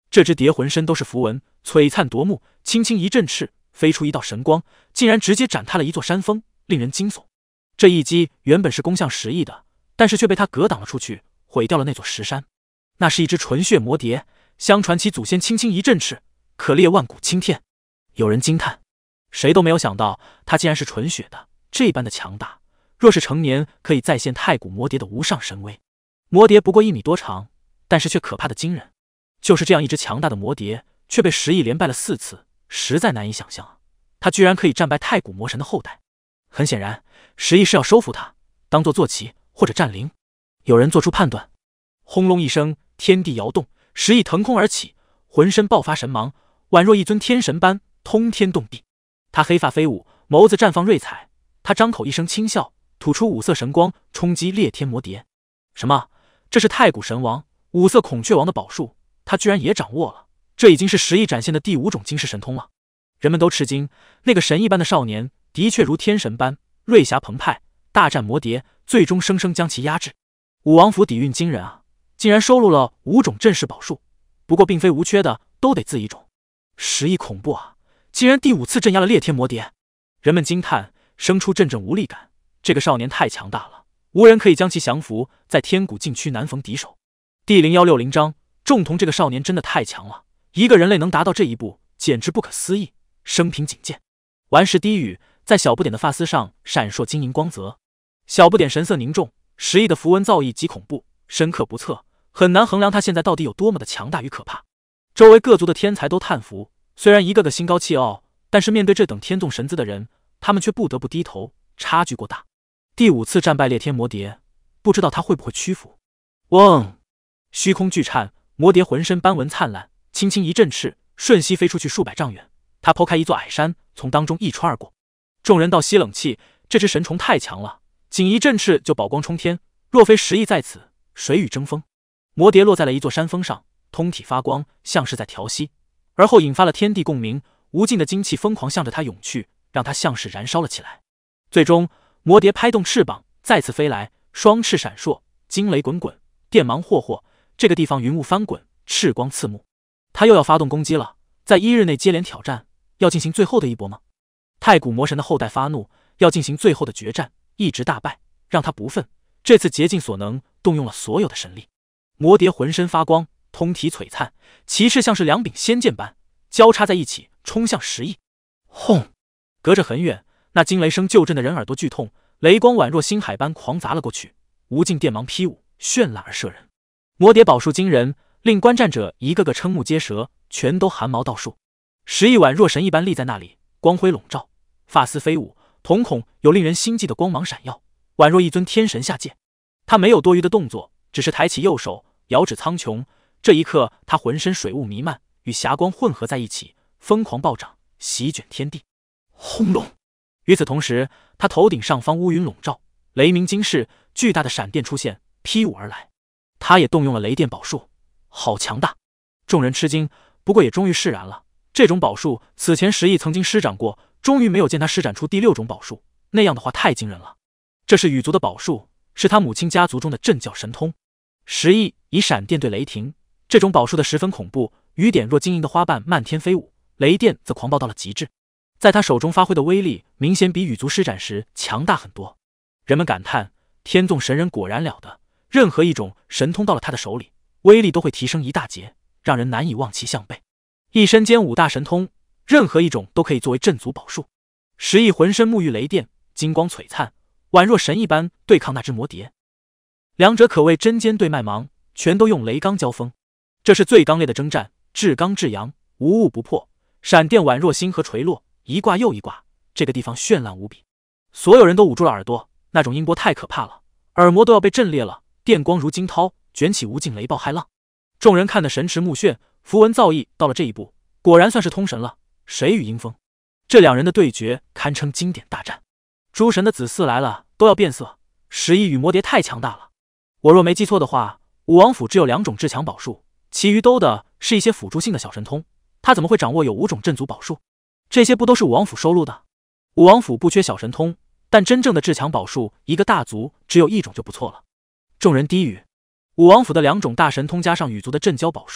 这只蝶浑身都是符文，璀璨夺目，轻轻一振翅，飞出一道神光，竟然直接斩塌了一座山峰，令人惊悚。这一击原本是攻向石翼的，但是却被他格挡了出去，毁掉了那座石山。那是一只纯血魔蝶，相传其祖先轻轻一振翅，可裂万古青天。有人惊叹，谁都没有想到它竟然是纯血的，这般的强大，若是成年，可以再现太古魔蝶的无上神威。魔蝶不过1米多长，但是却可怕的惊人。就是这样一只强大的魔蝶，却被石翼连败了4次，实在难以想象，他居然可以战败太古魔神的后代。很显然，石翼是要收服他，当做坐骑或者战灵。有人做出判断，轰隆一声，天地摇动，石翼腾空而起，浑身爆发神芒，宛若一尊天神般通天动地。他黑发飞舞，眸子绽放瑞彩，他张口一声轻笑，吐出5色神光，冲击裂天魔蝶。什么？这是太古神王5色孔雀王的宝术，他居然也掌握了，这已经是石翼展现的第5种惊世神通了。人们都吃惊，那个神一般的少年的确如天神般瑞霞澎湃，大战魔蝶，最终生生将其压制。武王府底蕴惊人啊，竟然收录了5种镇世宝术，不过并非无缺的都得自一种。石翼恐怖啊，竟然第5次镇压了裂天魔蝶。人们惊叹，生出阵阵无力感，这个少年太强大了，无人可以将其降服，在天古禁区难逢敌手。第0160章，仲童这个少年真的太强了，一个人类能达到这一步，简直不可思议，生平仅见。顽石低语，在小不点的发丝上闪烁晶莹光泽。小不点神色凝重，石翼的符文造诣极恐怖，深刻不测，很难衡量他现在到底有多么的强大与可怕。周围各族的天才都叹服，虽然一个个心高气傲，但是面对这等天纵神姿的人，他们却不得不低头，差距过大。第5次战败裂天魔蝶，不知道他会不会屈服。嗡！虚空巨颤，魔蝶浑身斑纹灿烂，轻轻一振翅，瞬息飞出去数百丈远。他剖开一座矮山，从当中一穿而过。众人倒吸冷气，这只神虫太强了，仅一振翅就宝光冲天，若非石翼在此，谁与争锋？魔蝶落在了一座山峰上，通体发光，像是在调息，而后引发了天地共鸣，无尽的精气疯狂向着他涌去，让他像是燃烧了起来。最终，魔蝶拍动翅膀，再次飞来，双翅闪烁，惊雷滚滚，电芒霍霍，这个地方云雾翻滚，赤光刺目。他又要发动攻击了，在1日内接连挑战，要进行最后的一搏吗？太古魔神的后代发怒，要进行最后的决战，一直大败，让他不忿，这次竭尽所能，动用了所有的神力。魔蝶浑身发光，通体璀璨，其势像是2柄仙剑般交叉在一起，冲向石翼。轰！隔着很远，那惊雷声就震得人耳朵剧痛，雷光宛若星海般狂砸了过去，无尽电芒披舞，绚烂而摄人。魔蝶宝术惊人，令观战者一个个瞠目结舌，全都汗毛倒竖。石翼宛若神一般立在那里，光辉笼罩，发丝飞舞，瞳孔有令人心悸的光芒闪耀，宛若一尊天神下界。他没有多余的动作，只是抬起右手，遥指苍穹。这一刻，他浑身水雾弥漫，与霞光混合在一起，疯狂暴涨，席卷天地。轰隆！与此同时，他头顶上方乌云笼罩，雷鸣惊世，巨大的闪电出现，劈舞而来。他也动用了雷电宝术，好强大！众人吃惊，不过也终于释然了。这种宝术此前石翼曾经施展过，终于没有见他施展出第6种宝术，那样的话太惊人了。这是羽族的宝术，是他母亲家族中的镇教神通。石翼以闪电对雷霆，这种宝术的十分恐怖，雨点若晶莹的花瓣漫天飞舞，雷电则狂暴到了极致。在他手中发挥的威力，明显比羽族施展时强大很多。人们感叹，天纵神人果然了得，任何一种神通到了他的手里，威力都会提升一大截，让人难以望其项背。一身兼5大神通，任何一种都可以作为镇族宝术。石翼浑身沐浴雷电，金光璀璨，宛若神一般对抗那只魔蝶。两者可谓针尖对麦芒，全都用雷罡交锋。这是最刚烈的征战，至刚至阳，无物不破，闪电宛若星河垂落，一挂又一挂，这个地方绚烂无比。所有人都捂住了耳朵，那种音波太可怕了，耳膜都要被震裂了，电光如惊涛，卷起无尽雷暴骇浪。众人看得神驰目眩，符文造诣到了这一步，果然算是通神了。谁与阴风？这2人的对决堪称经典大战。诸神的子嗣来了，都要变色。石翼与魔蝶太强大了。我若没记错的话，武王府只有2种至强宝术，其余都的是一些辅助性的小神通。他怎么会掌握有5种镇族宝术？这些不都是武王府收录的？武王府不缺小神通，但真正的至强宝术，一个大族只有1种就不错了。众人低语。武王府的2种大神通加上羽族的镇教宝术，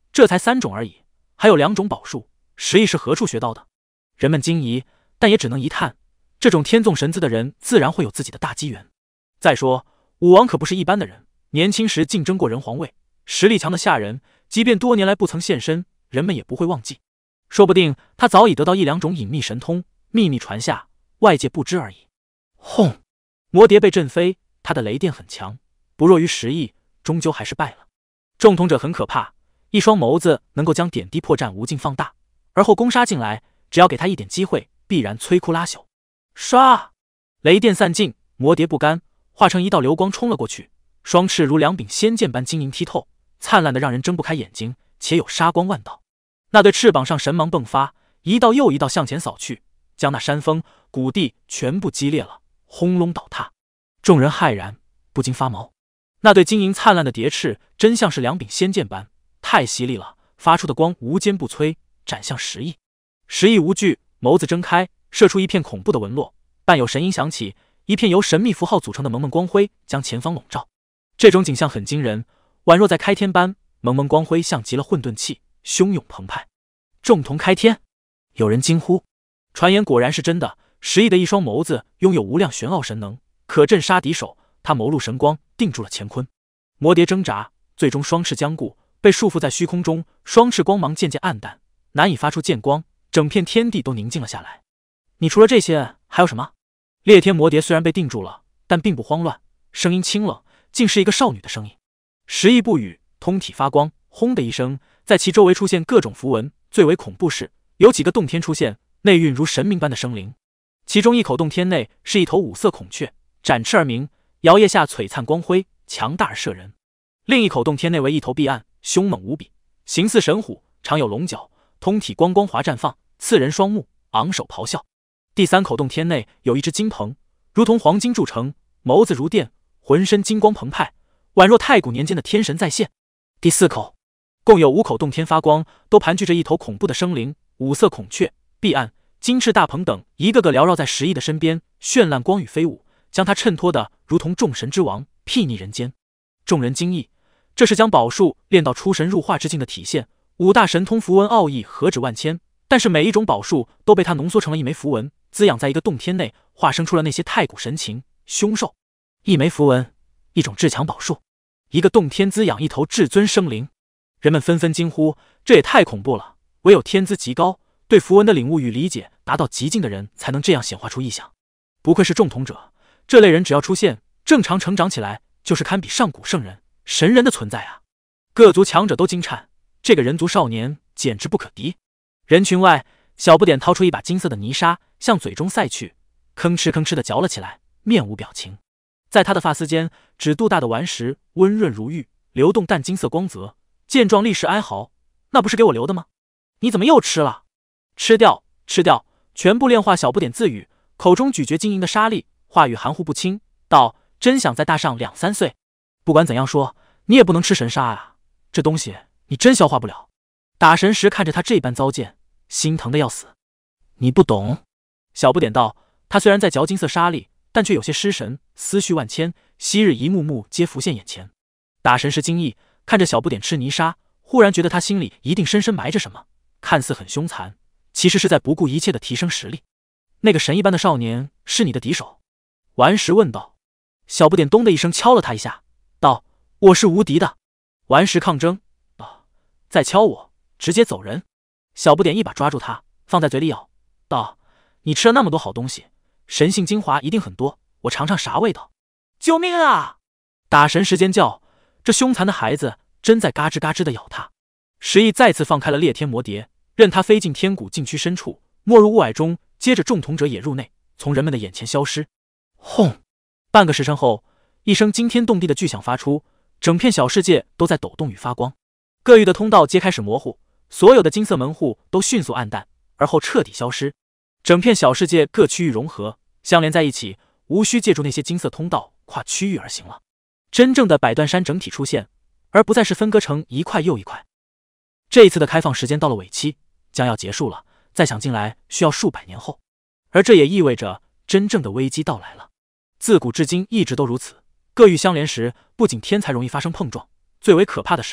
这才3种而已，还有2种宝术，石毅是何处学到的？人们惊疑，但也只能一叹，这种天纵神姿的人自然会有自己的大机缘。再说，武王可不是一般的人，年轻时竞争过人皇位，实力强的吓人，即便多年来不曾现身，人们也不会忘记。说不定他早已得到1-2种隐秘神通，秘密传下，外界不知而已。轰！魔蝶被震飞，他的雷电很强，不弱于石毅，终究还是败了。众统者很可怕，一双眸子能够将点滴破绽无尽放大，而后攻杀进来，只要给他一点机会，必然摧枯拉朽。唰！雷电散尽，魔蝶不甘，化成一道流光冲了过去，双翅如2柄仙剑般晶莹剔透，灿烂的让人睁不开眼睛，且有杀光万道。那对翅膀上神芒迸发，一道又一道向前扫去，将那山峰谷地全部击裂了，轰隆倒塌。众人骇然，不禁发毛。那对晶莹灿烂的蝶翅真像是2柄仙剑般，太犀利了，发出的光无坚不摧，斩向石毅。石毅无惧，眸子睁开，射出一片恐怖的纹络，伴有神音响起，一片由神秘符号组成的蒙蒙光辉将前方笼罩。这种景象很惊人，宛若在开天般，蒙蒙光辉像极了混沌气，汹涌澎湃。众同开天！有人惊呼。传言果然是真的，石毅的一双眸子拥有无量玄奥神能，可震杀敌手。他眸露神光，定住了乾坤。魔蝶挣扎，最终双翅僵固，被束缚在虚空中，双翅光芒渐渐暗淡，难以发出剑光，整片天地都宁静了下来。你除了这些还有什么？烈天魔蝶虽然被定住了，但并不慌乱，声音清冷，竟是一个少女的声音。石毅不语，通体发光，轰的一声，在其周围出现各种符文，最为恐怖是有几个洞天出现，内蕴如神明般的生灵。其中一口洞天内是一头5色孔雀，展翅而鸣，摇曳下璀璨光辉，强大而摄人。另一口洞天内为一头碧岸，凶猛无比，形似神虎，常有龙角，通体光华绽放，刺人双目，昂首咆哮。第3口洞天内有一只金鹏，如同黄金铸成，眸子如电，浑身金光澎湃，宛若太古年间的天神再现。第4口，共有5口洞天发光，都盘踞着一头恐怖的生灵，5色孔雀、碧岸、金翅大鹏等，一个个缭绕在石毅的身边，绚烂光羽飞舞，将他衬托的如同众神之王，睥睨人间。众人惊异，这是将宝术练到出神入化之境的体现。5大神通符文奥义何止万千，但是每一种宝术都被他浓缩成了一枚符文，滋养在一个洞天内，化生出了那些太古神禽、凶兽。一枚符文，一种至强宝术，一个洞天滋养一头至尊生灵。人们纷纷惊呼，这也太恐怖了，唯有天资极高，对符文的领悟与理解达到极境的人才能这样显化出异象。不愧是众统者，这类人只要出现，正常成长起来就是堪比上古圣人、神人的存在啊！各族强者都惊颤，这个人族少年简直不可敌。人群外，小不点掏出一把金色的泥沙，向嘴中塞去，吭哧吭哧地嚼了起来，面无表情。在他的发丝间，指肚大的顽石温润如玉，流动淡金色光泽。见状立时哀嚎：“那不是给我留的吗？你怎么又吃了？吃掉，吃掉！”全部炼化。小不点自语，口中咀嚼晶莹的沙粒，话语含糊不清，道：“真想再大上2-3岁。不管怎样说，你也不能吃神沙啊！这东西你真消化不了。”打神石看着他这般糟践，心疼的要死。你不懂。小不点道：“他虽然在嚼金色沙粒，但却有些失神，思绪万千，昔日一幕幕皆浮现眼前。”打神石惊异，看着小不点吃泥沙，忽然觉得他心里一定深深埋着什么，看似很凶残，其实是在不顾一切的提升实力。那个神一般的少年是你的敌手？顽石问道。小不点咚的一声敲了他一下，道：“我是无敌的。”顽石抗争道：“再敲我，直接走人。”小不点一把抓住他，放在嘴里咬，道：“你吃了那么多好东西，神性精华一定很多，我尝尝啥味道。”救命啊！打神石尖叫，这凶残的孩子真在嘎吱嘎吱的咬他。石毅再次放开了烈天魔蝶，任他飞进天谷禁区深处，没入雾霭中，接着众统者也入内，从人们的眼前消失。轰！半个时辰后，一声惊天动地的巨响发出，整片小世界都在抖动与发光，各域的通道皆开始模糊，所有的金色门户都迅速暗淡，而后彻底消失。整片小世界各区域融合，相连在一起，无需借助那些金色通道跨区域而行了。真正的百段山整体出现，而不再是分割成一块又一块。这一次的开放时间到了尾期，将要结束了，再想进来需要数百年后，而这也意味着真正的危机到来了。自古至今一直都如此，各域相连时，不仅天才容易发生碰撞，最为可怕的是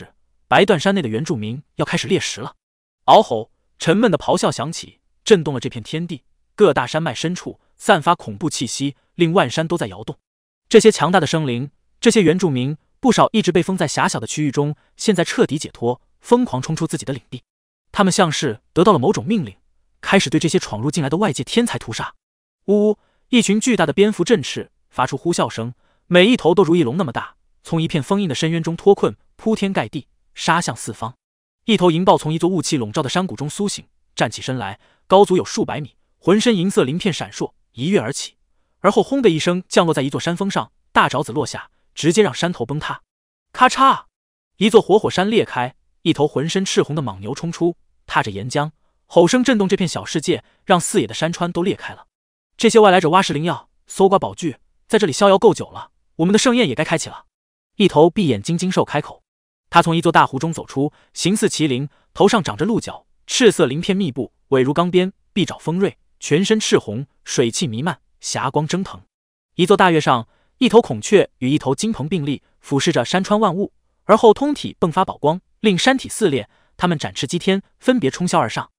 白断山内的原住民要开始猎食了。嗷吼，沉闷的咆哮响起，震动了这片天地。各大山脉深处散发恐怖气息，令万山都在摇动。这些强大的生灵，这些原住民，不少一直被封在狭小的区域中，现在彻底解脱，疯狂冲出自己的领地。他们像是得到了某种命令，开始对这些闯入进来的外界天才屠杀。呜呜，一群巨大的蝙蝠振翅，发出呼啸声，每一头都如翼龙那么大，从一片封印的深渊中脱困，铺天盖地，杀向四方。一头银豹从一座雾气笼罩的山谷中苏醒，站起身来，高足有数百米，浑身银色鳞片闪烁，一跃而起，而后轰的一声降落在一座山峰上，大爪子落下，直接让山头崩塌。咔嚓，一座活火山裂开，一头浑身赤红的蟒牛冲出，踏着岩浆，吼声震动这片小世界，让四野的山川都裂开了。这些外来者挖食灵药，搜刮宝具，在这里逍遥够久了，我们的盛宴也该开启了。一头闭眼金睛兽开口，他从一座大湖中走出，形似麒麟，头上长着鹿角，赤色鳞片密布，尾如钢鞭，臂爪锋锐，全身赤红，水汽弥漫，霞光蒸腾。一座大月上，一头孔雀与一头金鹏并立，俯视着山川万物，而后通体迸发宝光，令山体撕裂，它们展翅击天，分别冲霄而上。